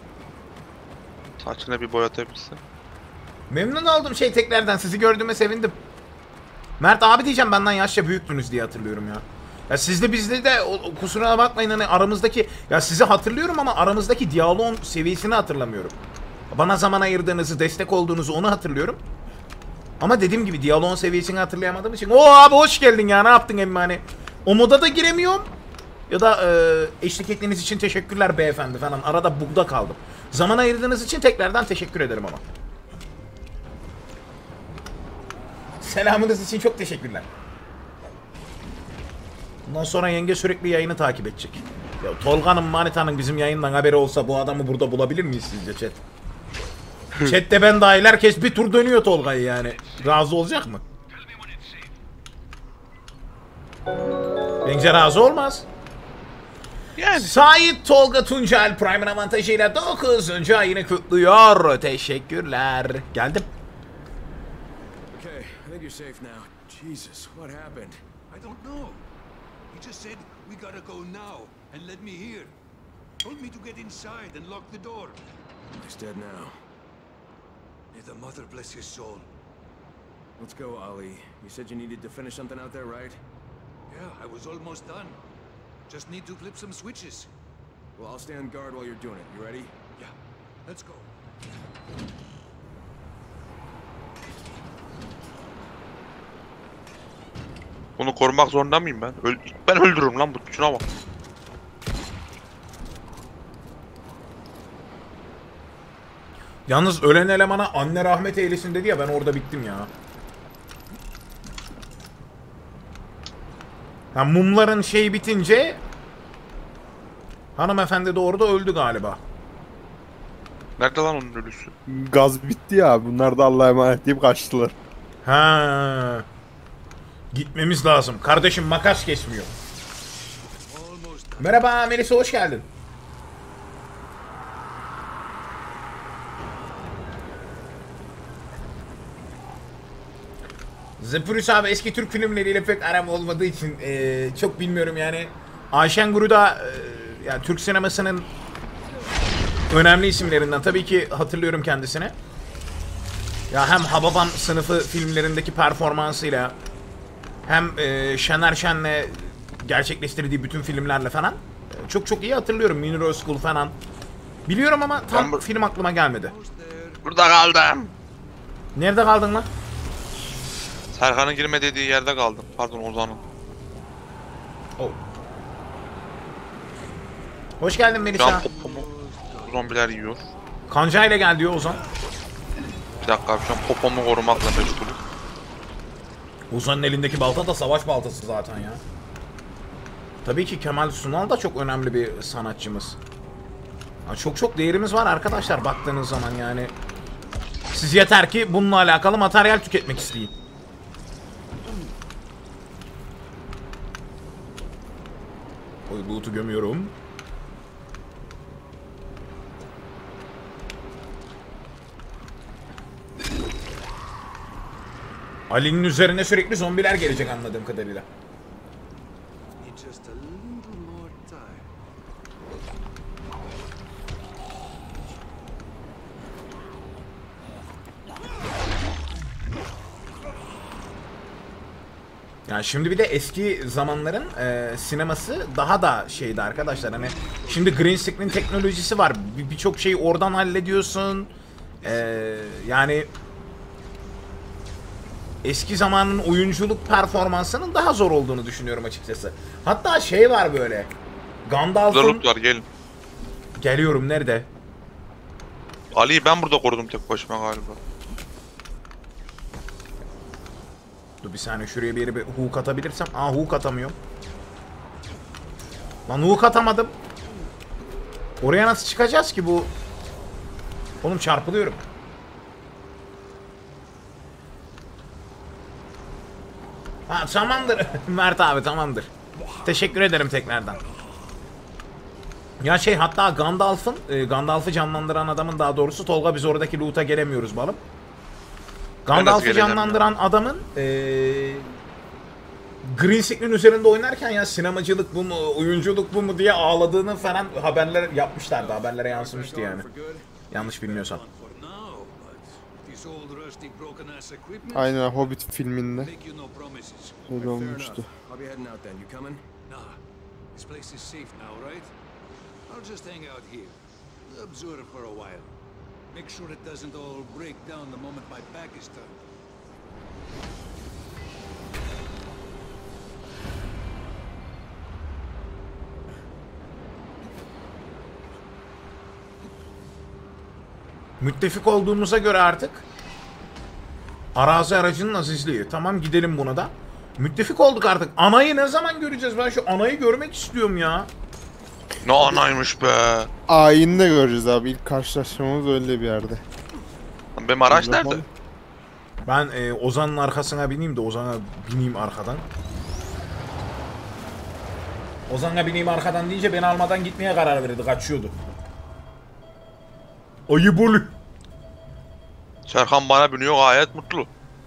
Saçına bir boyatabilirsin. Memnun oldum tekrardan sizi gördüğüme sevindim. Mert abi diyeceğim, benden yaşça büyüktünüz diye hatırlıyorum ya. Ya sizde bizde de kusura bakmayın hani aramızdaki, ya sizi hatırlıyorum ama aramızdaki diyaloğun seviyesini hatırlamıyorum. Bana zaman ayırdığınızı, destek olduğunuzu onu hatırlıyorum. Ama dediğim gibi diyaloğun seviyesini hatırlayamadığım için o abi hoş geldin ya, ne yaptın emmi hani. O moda da giremiyorum. Ya da eşlik ettiğiniz için teşekkürler beyefendi falan, arada bugda kaldım. Zaman ayırdığınız için tekrardan teşekkür ederim ama. Selamınız için çok teşekkürler. Bundan sonra yenge sürekli yayını takip edecek. Ya Tolga'nın Manita'nın bizim yayından haberi olsa bu adamı burada bulabilir miyiz sizce chat? Chat'te ben dahil herkes bir tur dönüyor Tolga'yı yani. Razı olacak mı? Bence razı olmaz. Yani. Sait Tolga Tuncel Prime'ın avantajıyla 9. ayını kutluyor. Teşekkürler. Geldim. Okay, I think you're safe now. Jesus, what happened? I don't know. He just said, we gotta go now, and let me here. Told me to get inside and lock the door. He's dead now. May the mother bless his soul. Let's go, Ali. You said you needed to finish something out there, right? Yeah, I was almost done. Just need to flip some switches. Well, I'll stand guard while you're doing it. You ready? Yeah, let's go. Bunu korumak zorunda mıyım ben? Ben öldürürüm lan bu. Şuna bak. Yalnız ölen elemana anne rahmet eylesin dedi ya, ben orada bittim ya. Ha, mumların şeyi bitince hanımefendi de orada öldü galiba. Nerede lan onun ölüsü? Gaz bitti ya. Bunlar da Allah'a emanet deyip kaçtılar. Ha. Gitmemiz lazım. Kardeşim makas kesmiyor. Merhaba Melisa, hoş geldin. Zepürüs abi eski Türk filmleriyle pek aram olmadığı için çok bilmiyorum yani. Ayşen Guru da yani Türk sinemasının önemli isimlerinden, tabii ki hatırlıyorum kendisini. Ya hem Hababam sınıfı filmlerindeki performansıyla hem Şener Şen'le gerçekleştirdiği bütün filmlerle falan çok iyi hatırlıyorum. Münir Özkul falan. Biliyorum ama tam film aklıma gelmedi. Burada kaldım. Nerede kaldın lan? Serkan'ın girme dediği yerde kaldım. Pardon, Ozan'ın. Oh. Hoş geldin Şu Melisa. an popomu zombiler yiyor. Kanca ile gel diyor Ozan. Bir dakika abi, şu an popomu korumakla meşgulüm. Ozan'ın elindeki balta da savaş baltası zaten ya. Tabii ki Kemal Sunal da çok önemli bir sanatçımız. Ya çok değerimiz var arkadaşlar baktığınız zaman yani. Siz yeter ki bununla alakalı materyal tüketmek isteyin. Oy, loot'u gömüyorum. Ali'nin üzerine sürekli zombiler gelecek anladığım kadarıyla. Need just a little more time. Yani şimdi bir de eski zamanların sineması daha da şeydi arkadaşlar, hani şimdi green screen teknolojisi var, birçok şeyi oradan hallediyorsun. Yani eski zamanın oyunculuk performansının daha zor olduğunu düşünüyorum açıkçası. Hatta şey var böyle, Gandalf'ın... Burada loot var, gelin. Geliyorum, nerede? Ali'yi ben burada korudum tek başıma galiba. Dur bir saniye, şuraya bir yere bir hook atabilirsem. Aa, hook atamıyorum. Lan hook atamadım. Oraya nasıl çıkacağız ki bu? Oğlum çarpılıyorum. Ha, tamamdır. Mert abi tamamdır. Teşekkür ederim tekrardan. Ya şey, hatta Gandalf'ı canlandıran adamın, daha doğrusu Tolga, biz oradaki loot'a gelemiyoruz balım. Gandalf'ı canlandıran adamın green screen üzerinde oynarken ya sinemacılık bu mu, oyunculuk bu mu diye ağladığını falan haberler yapmışlardı. Haberlere yansımıştı yani. Yanlış bilmiyorsam. Aynen Hobbit filminde öyle olmuştu. I'll be heading out then. You coming? Nah, this place is safe now, right? I'll just hang out here, observe for a while. Make sure it doesn't all break down the moment my back is turned. Müttefik olduğumuza göre artık Arazi aracının azizliği. Tamam gidelim buna da. Müttefik olduk artık. Anayı ne zaman göreceğiz? Ben şu anayı görmek istiyorum ya. Ne anaymış be. Ayinde göreceğiz abi. İlk karşılaşmamız öyle bir yerde. Benim araç nerede? Ben Ozan'ın arkasına bineyim de Ozan'a bineyim arkadan. Ozan'a bineyim arkadan deyince beni almadan gitmeye karar verdi. Kaçıyordu. Ayı bolu. Serkan bana biniyor gayet mutlu.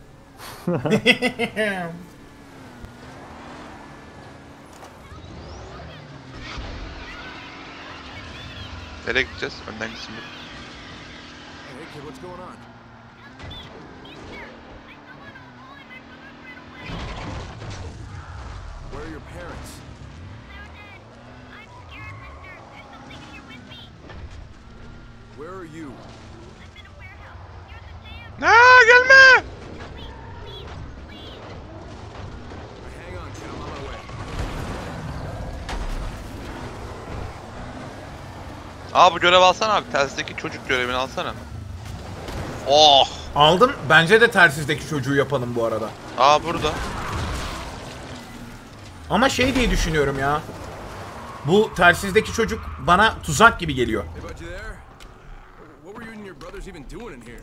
Nereye gideceğiz? Önden gitsin bir. Hey kid, what's going on? Where are your parents? Where are you? Gelme! Hang on, kid. I'm on my way. Bu görev alsana abi. Tersteki çocuk görevini alsana. Oh! Aldım. Bence de tersizdeki çocuğu yapalım bu arada. Burada. Ama şey diye düşünüyorum ya. Bu tersizdeki çocuk bana tuzak gibi geliyor. Hey, bud, you there? What were you and your brothers even doing in here?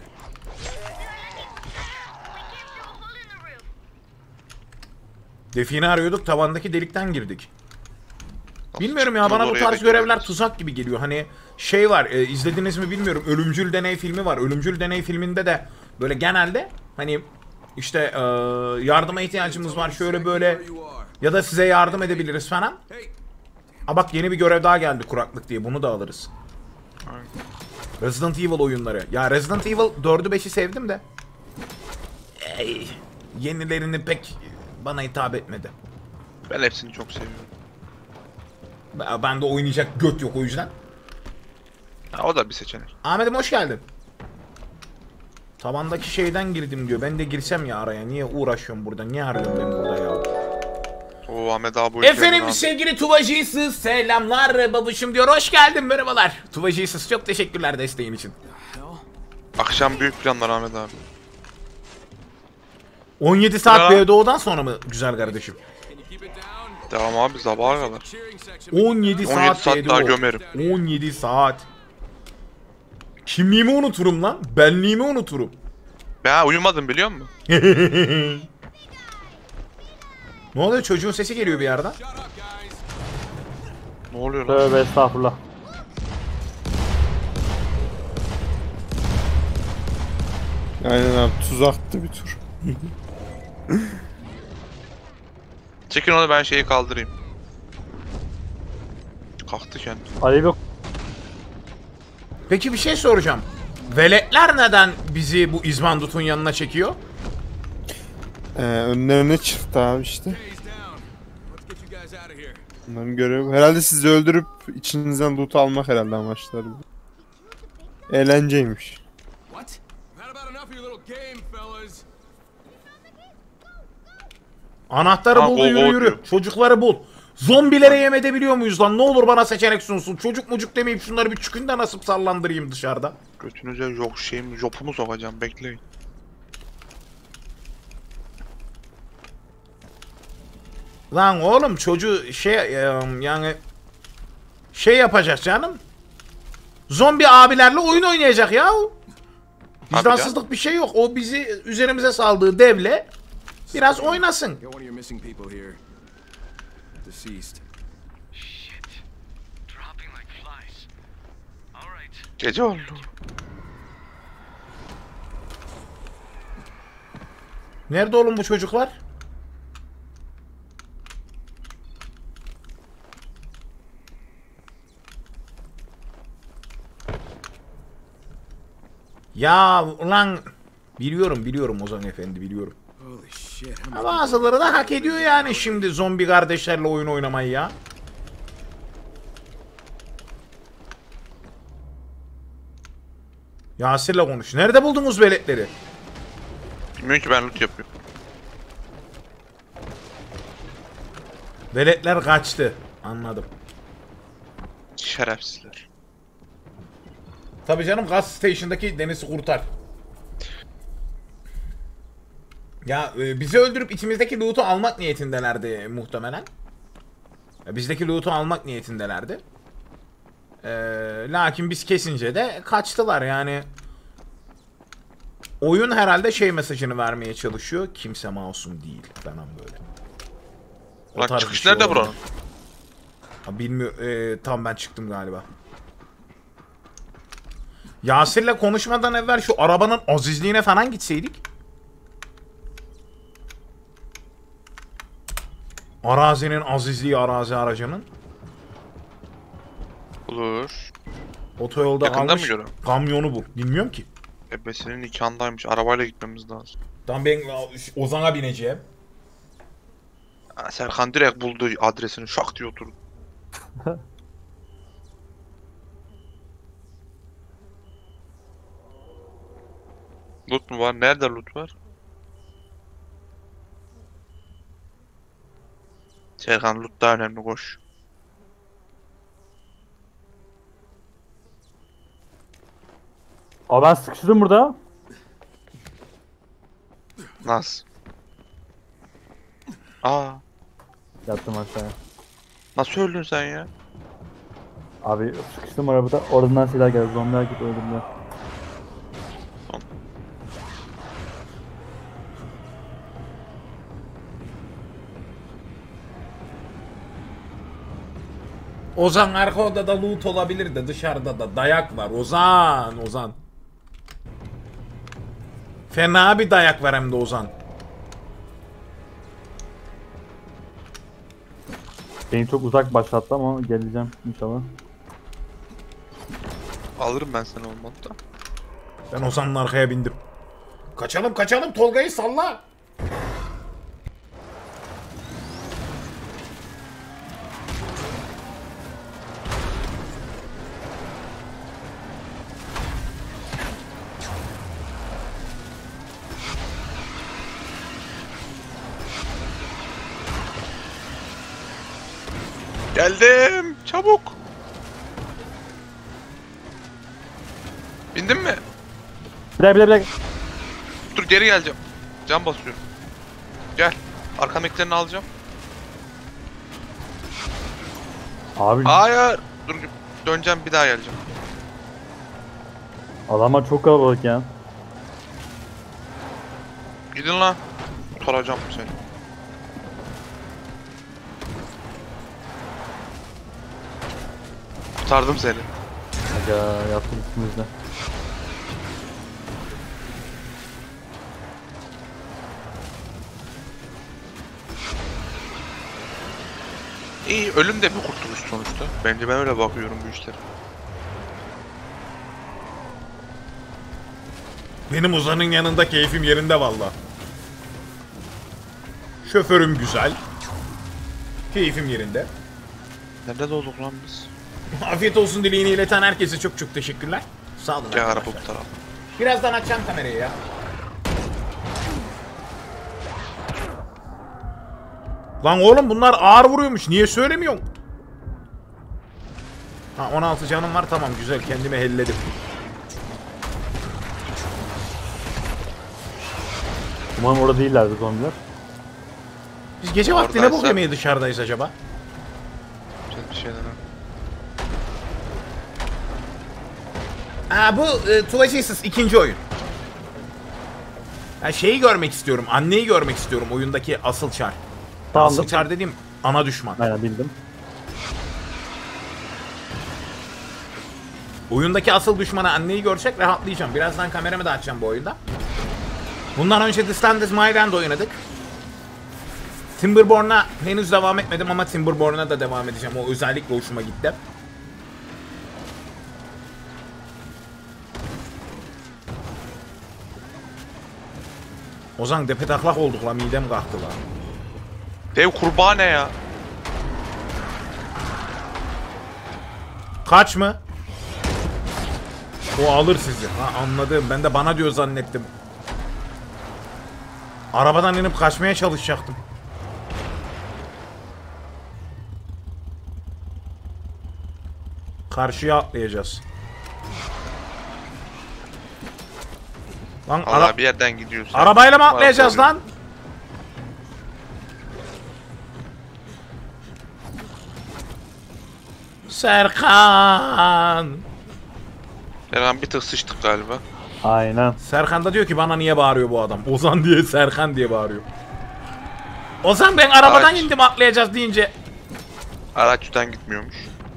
Define arıyorduk, tavandaki delikten girdik. Bilmiyorum ya, çıktınız bana bu oraya tarz da görevler gidiyoruz? tuzak gibi geliyor. Hani şey var, izlediniz mi bilmiyorum. Ölümcül Deney filmi var. Ölümcül Deney filminde de böyle genelde hani işte yardıma ihtiyacımız var şöyle böyle Where you are. ya da size yardım edebiliriz falan. Hey, Bak yeni bir görev daha geldi kuraklık diye, bunu da alırız. Resident Evil oyunları. Ya Resident Evil 4'ü 5'i sevdim de. Yenilerini pek bana hitap etmedi. Ben hepsini çok seviyorum. Ben de oynayacak göt yok o yüzden. O da bir seçenek. Ahmet'im hoş geldin. Tavandaki şeyden girdim diyor. Ben de girsem ya araya. Niye uğraşıyorum burada? Niye arıyorum ben burada ya? Ahmet abi hoş geldin Efendim abi. sevgili Tuvacısız selamlar babuşum diyor. Hoş geldin, merhabalar. Tuvacısız çok teşekkürler desteğin için. Akşam büyük planlar Ahmet abi. 17 saat Ya. BDO'dan sonra mı güzel kardeşim? can you keep it down? Devam abi sabaha kadar. Cheering section. 17 saat saat BDO. daha gömerim. 17 saat. Kimliğimi unuturum lan. Benliğimi unuturum. Ben uyumadım biliyor musun? Ne oluyor? Çocuğun sesi geliyor bir yerden. Shut up, guys. Ne oluyor lan? Tövbe estağfurullah. Aynen abi, tuzaktı bir tur. Çekin onu, ben şeyi kaldırayım. Kalktı kendi. Ali bir Peki bir şey soracağım. Veletler neden bizi bu İzbandut'un yanına çekiyor? Önlerine çıktı abi işte. Days down. Let's get you guys out of here. Bunların görevi. Herhalde sizi öldürüp içinizden loot almak herhalde amaçları. Eğlenceymiş. What? I've had about enough of your little game, fellas. Anahtarı Ha, bul da go, yürü go yürü. diyor. Çocukları bul. Zombilere yem edebiliyor muyuz lan? Ne olur bana seçenek sunsun. Çocuk mucuk demeyip şunları bir çıkın da nasıl sallandırayım dışarıda. Götünüze yok şeyim, jopumu sokacağım, bekleyin. Lan oğlum çocuğu yani şey yapacak canım. Zombi abilerle oyun oynayacak ya. Vicdansızlık bir şey yok. O bizi üzerimize saldığı devle biraz oynasın. Got one of your missing people here. Deceased. Shit. Dropping like flies. Alright. Gece oldu. Nerede oğlum bu çocuklar? Ya ulan biliyorum Ozan Efendi, biliyorum. Holy shit. How Ama bazıları da hak ediyor yani şimdi zombi kardeşlerle oyun oynamayı ya. Yasir'le konuş. Nerede buldunuz veletleri? Bilmiyorum ki, ben loot yapıyorum. Veletler kaçtı. Anladım. Şerefsizler. Tabii canım, Gas Station'daki Deniz'i kurtar. Ya bizi öldürüp içimizdeki loot'u almak niyetindelerdi muhtemelen. Bizdeki loot'u almak niyetindelerdi. Lakin biz kesince de kaçtılar yani. Oyun herhalde şey mesajını vermeye çalışıyor. Kimse masum değil falan böyle. O Lan tarz çıkış bir şey nerede oldu. buranın? Ha, bilmiyorum. Tam ben çıktım galiba. Yasir'le konuşmadan evvel şu arabanın azizliğine falan gitseydik. Arazinin azizliği, arazi aracının. Olur. Otoyolda Yakında kalmış mı görev? kamyonu bu. Bilmiyorum ki. Ebesinin nikahındaymış. Arabayla gitmemiz lazım. Tam ben Ozan'a bineceğim. Ha, Serkan direkt buldu adresini. Şak diye oturdu. Loot mu var? Nerede loot var? Serkan loot daha önemli, koş. Abi ben sıkıştırdım burada. Nasıl? Aa, Yattım aşağıya. nasıl öldün sen ya? Abi sıkıştım arabada. Oradan silah geldi. Zombiler gibi öldürdüler. Ozan arka odada loot olabilir de dışarıda da dayak var. Ozan. Fena bir dayak var hem de Ozan. Beni çok uzak başlattı ama geleceğim inşallah. Alırım ben seni olmadı da. Ben Ozan'ın arkaya bindim. Kaçalım Tolga'yı salla. Geldim. Çabuk. Bindin mi? Bir dakika. Dur, geri geleceğim. Can basıyorum. Gel. Arkamdakilerini alacağım. Abi Hayır. Dur, döneceğim, bir daha geleceğim. adamlar çok kalabalık ya. Gidin lan. Kurtaracağım seni. Kurtardım seni. Aga yattım üstümüzde. İyi, ölüm de bir kurtuluş sonuçta. Bence ben öyle bakıyorum bu işlere. Benim Ozan'ın yanında keyfim yerinde valla. Şoförüm güzel. Keyfim yerinde. Nerede doğduk lan biz? Afiyet olsun dileğini ileten herkese çok çok teşekkürler. Sağ olun Gel araba arkadaşlar. bu tarafa. Birazdan açacağım kamerayı ya. Lan oğlum bunlar ağır vuruyormuş. Niye söylemiyorsun? Ha 16 canım var, tamam güzel, kendimi helledim. Umarım orada değillerdi zombiler. Biz gece vakti ne bok Oradaysa- yemeye dışarıdayız acaba? Bir şeyler ha. Ha bu Two Jesus ikinci oyun. Ha şeyi görmek istiyorum. Anneyi görmek istiyorum oyundaki asıl çar. Tamam. Asıl çar dediğim ana düşman. Aynen bildim. Oyundaki asıl düşmanı anneyi görsek rahatlayacağım. Birazdan kameramı da açacağım bu oyunda. Bundan önce The Stand is My Land oynadık. Timberborn'a henüz devam etmedim ama Timberborn'a da devam edeceğim. O özellikle hoşuma gitti. Ozan depe taklak olduk la, midem kalktı la. Dev kurbağa ne ya? Kaç mı? O alır sizi. Ha anladım. Ben de bana diyor zannettim. Arabadan inip kaçmaya çalışacaktım. Karşıya atlayacağız. Lan Allah bir yerden gidiyorsun. arabayla mı atlayacağız lan? Serkan. Eren bir tık sıçtık galiba. Aynen. Serkan da diyor ki bana niye bağırıyor bu adam? Ozan diye Serkan diye bağırıyor. Ozan ben arabadan Araç. indim atlayacağız deyince. Araç üstten gitmiyormuş.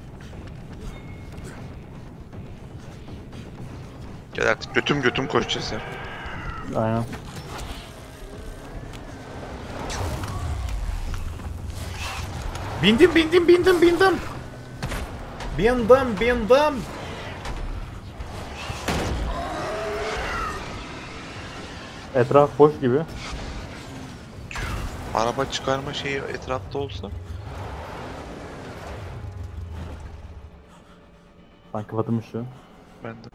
Gel artık götüm koşacağız ya. Aynen. Bindim. Etraf boş gibi. Araba çıkarma şeyi etrafta olsa. Ben kapatılmış şu. Ben de.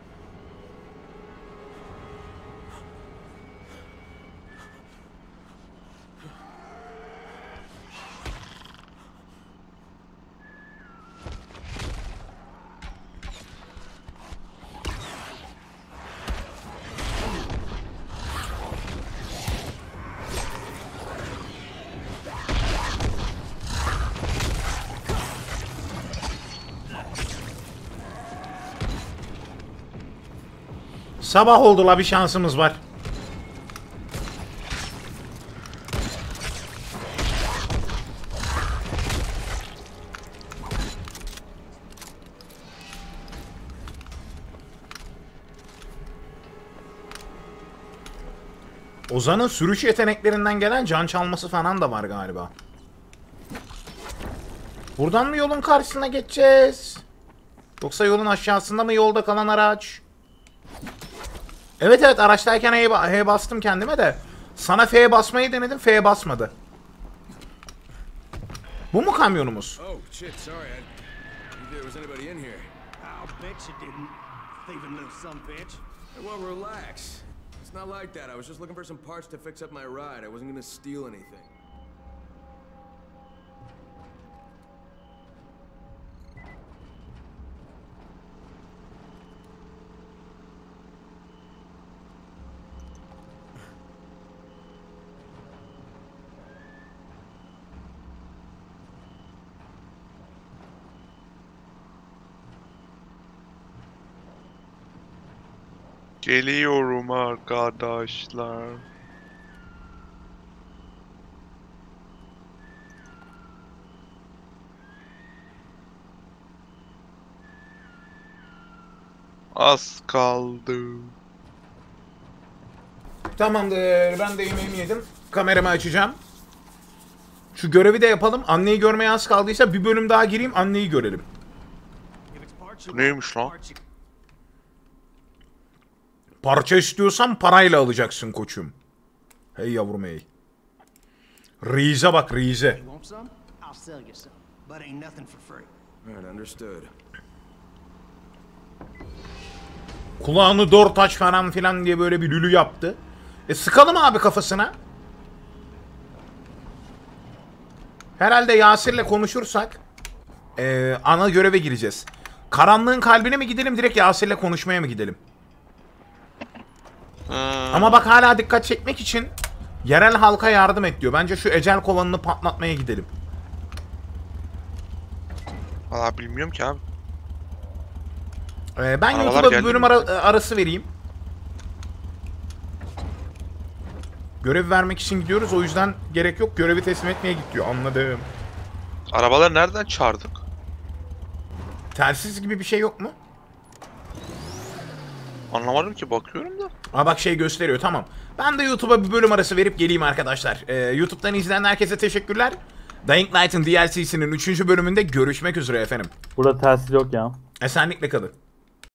Sabah oldu la bir şansımız var. Ozan'ın sürüş yeteneklerinden gelen can çalması falan da var galiba. Buradan mı yolun karşısına geçeceğiz? Yoksa yolun aşağısında mı yolda kalan araç? Evet araçtayken H bastım kendime de. Sana F'ye basmayı denedim, F'ye basmadı. Bu mu kamyonumuz? Oh, shit, sorry. I knew there was anybody in here. I'll bet you didn't. Thieving little son bitch. Well, relax. It's not like that. I was just looking for some parts to fix up my ride. I wasn't gonna steal anything. Geliyorum arkadaşlar. Az kaldı. Tamamdır. Ben de yemeğimi yedim. Kameramı açacağım. Şu görevi de yapalım. Anneyi görmeye az kaldıysa bir bölüm daha gireyim. Anneyi görelim. Bu neymiş lan? Parça istiyorsan parayla alacaksın koçum. Hey yavrum hey. Rize bak Rize. You want some? I'll sell you some. But ain't nothing for free. Alright, understood. Kulağını dört aç falan filan diye böyle bir lülü yaptı. Sıkalım abi kafasına. Herhalde Yasir'le konuşursak ana göreve gireceğiz. Karanlığın kalbine mi gidelim direkt Yasir'le konuşmaya mı gidelim? Ama bak hala dikkat çekmek için yerel halka yardım et diyor. Bence şu ecel kovanını patlatmaya gidelim. Valla bilmiyorum ki abi. Ben Arabalar YouTube'a bir geldi bölüm mi? arası vereyim. Görev vermek için gidiyoruz. O yüzden gerek yok. Görevi teslim etmeye git diyor. Anladım. Arabaları nereden çağırdık? Telsiz gibi bir şey yok mu? Anlamadım ki, bakıyorum da. Aa bak şey gösteriyor, tamam. Ben de YouTube'a bir bölüm arası verip geleyim arkadaşlar. YouTube'dan izleyen herkese teşekkürler. Dying Light'ın DLC'sinin 3. bölümünde görüşmek üzere efendim. Burada telsiz yok ya. Esenlikle kalın.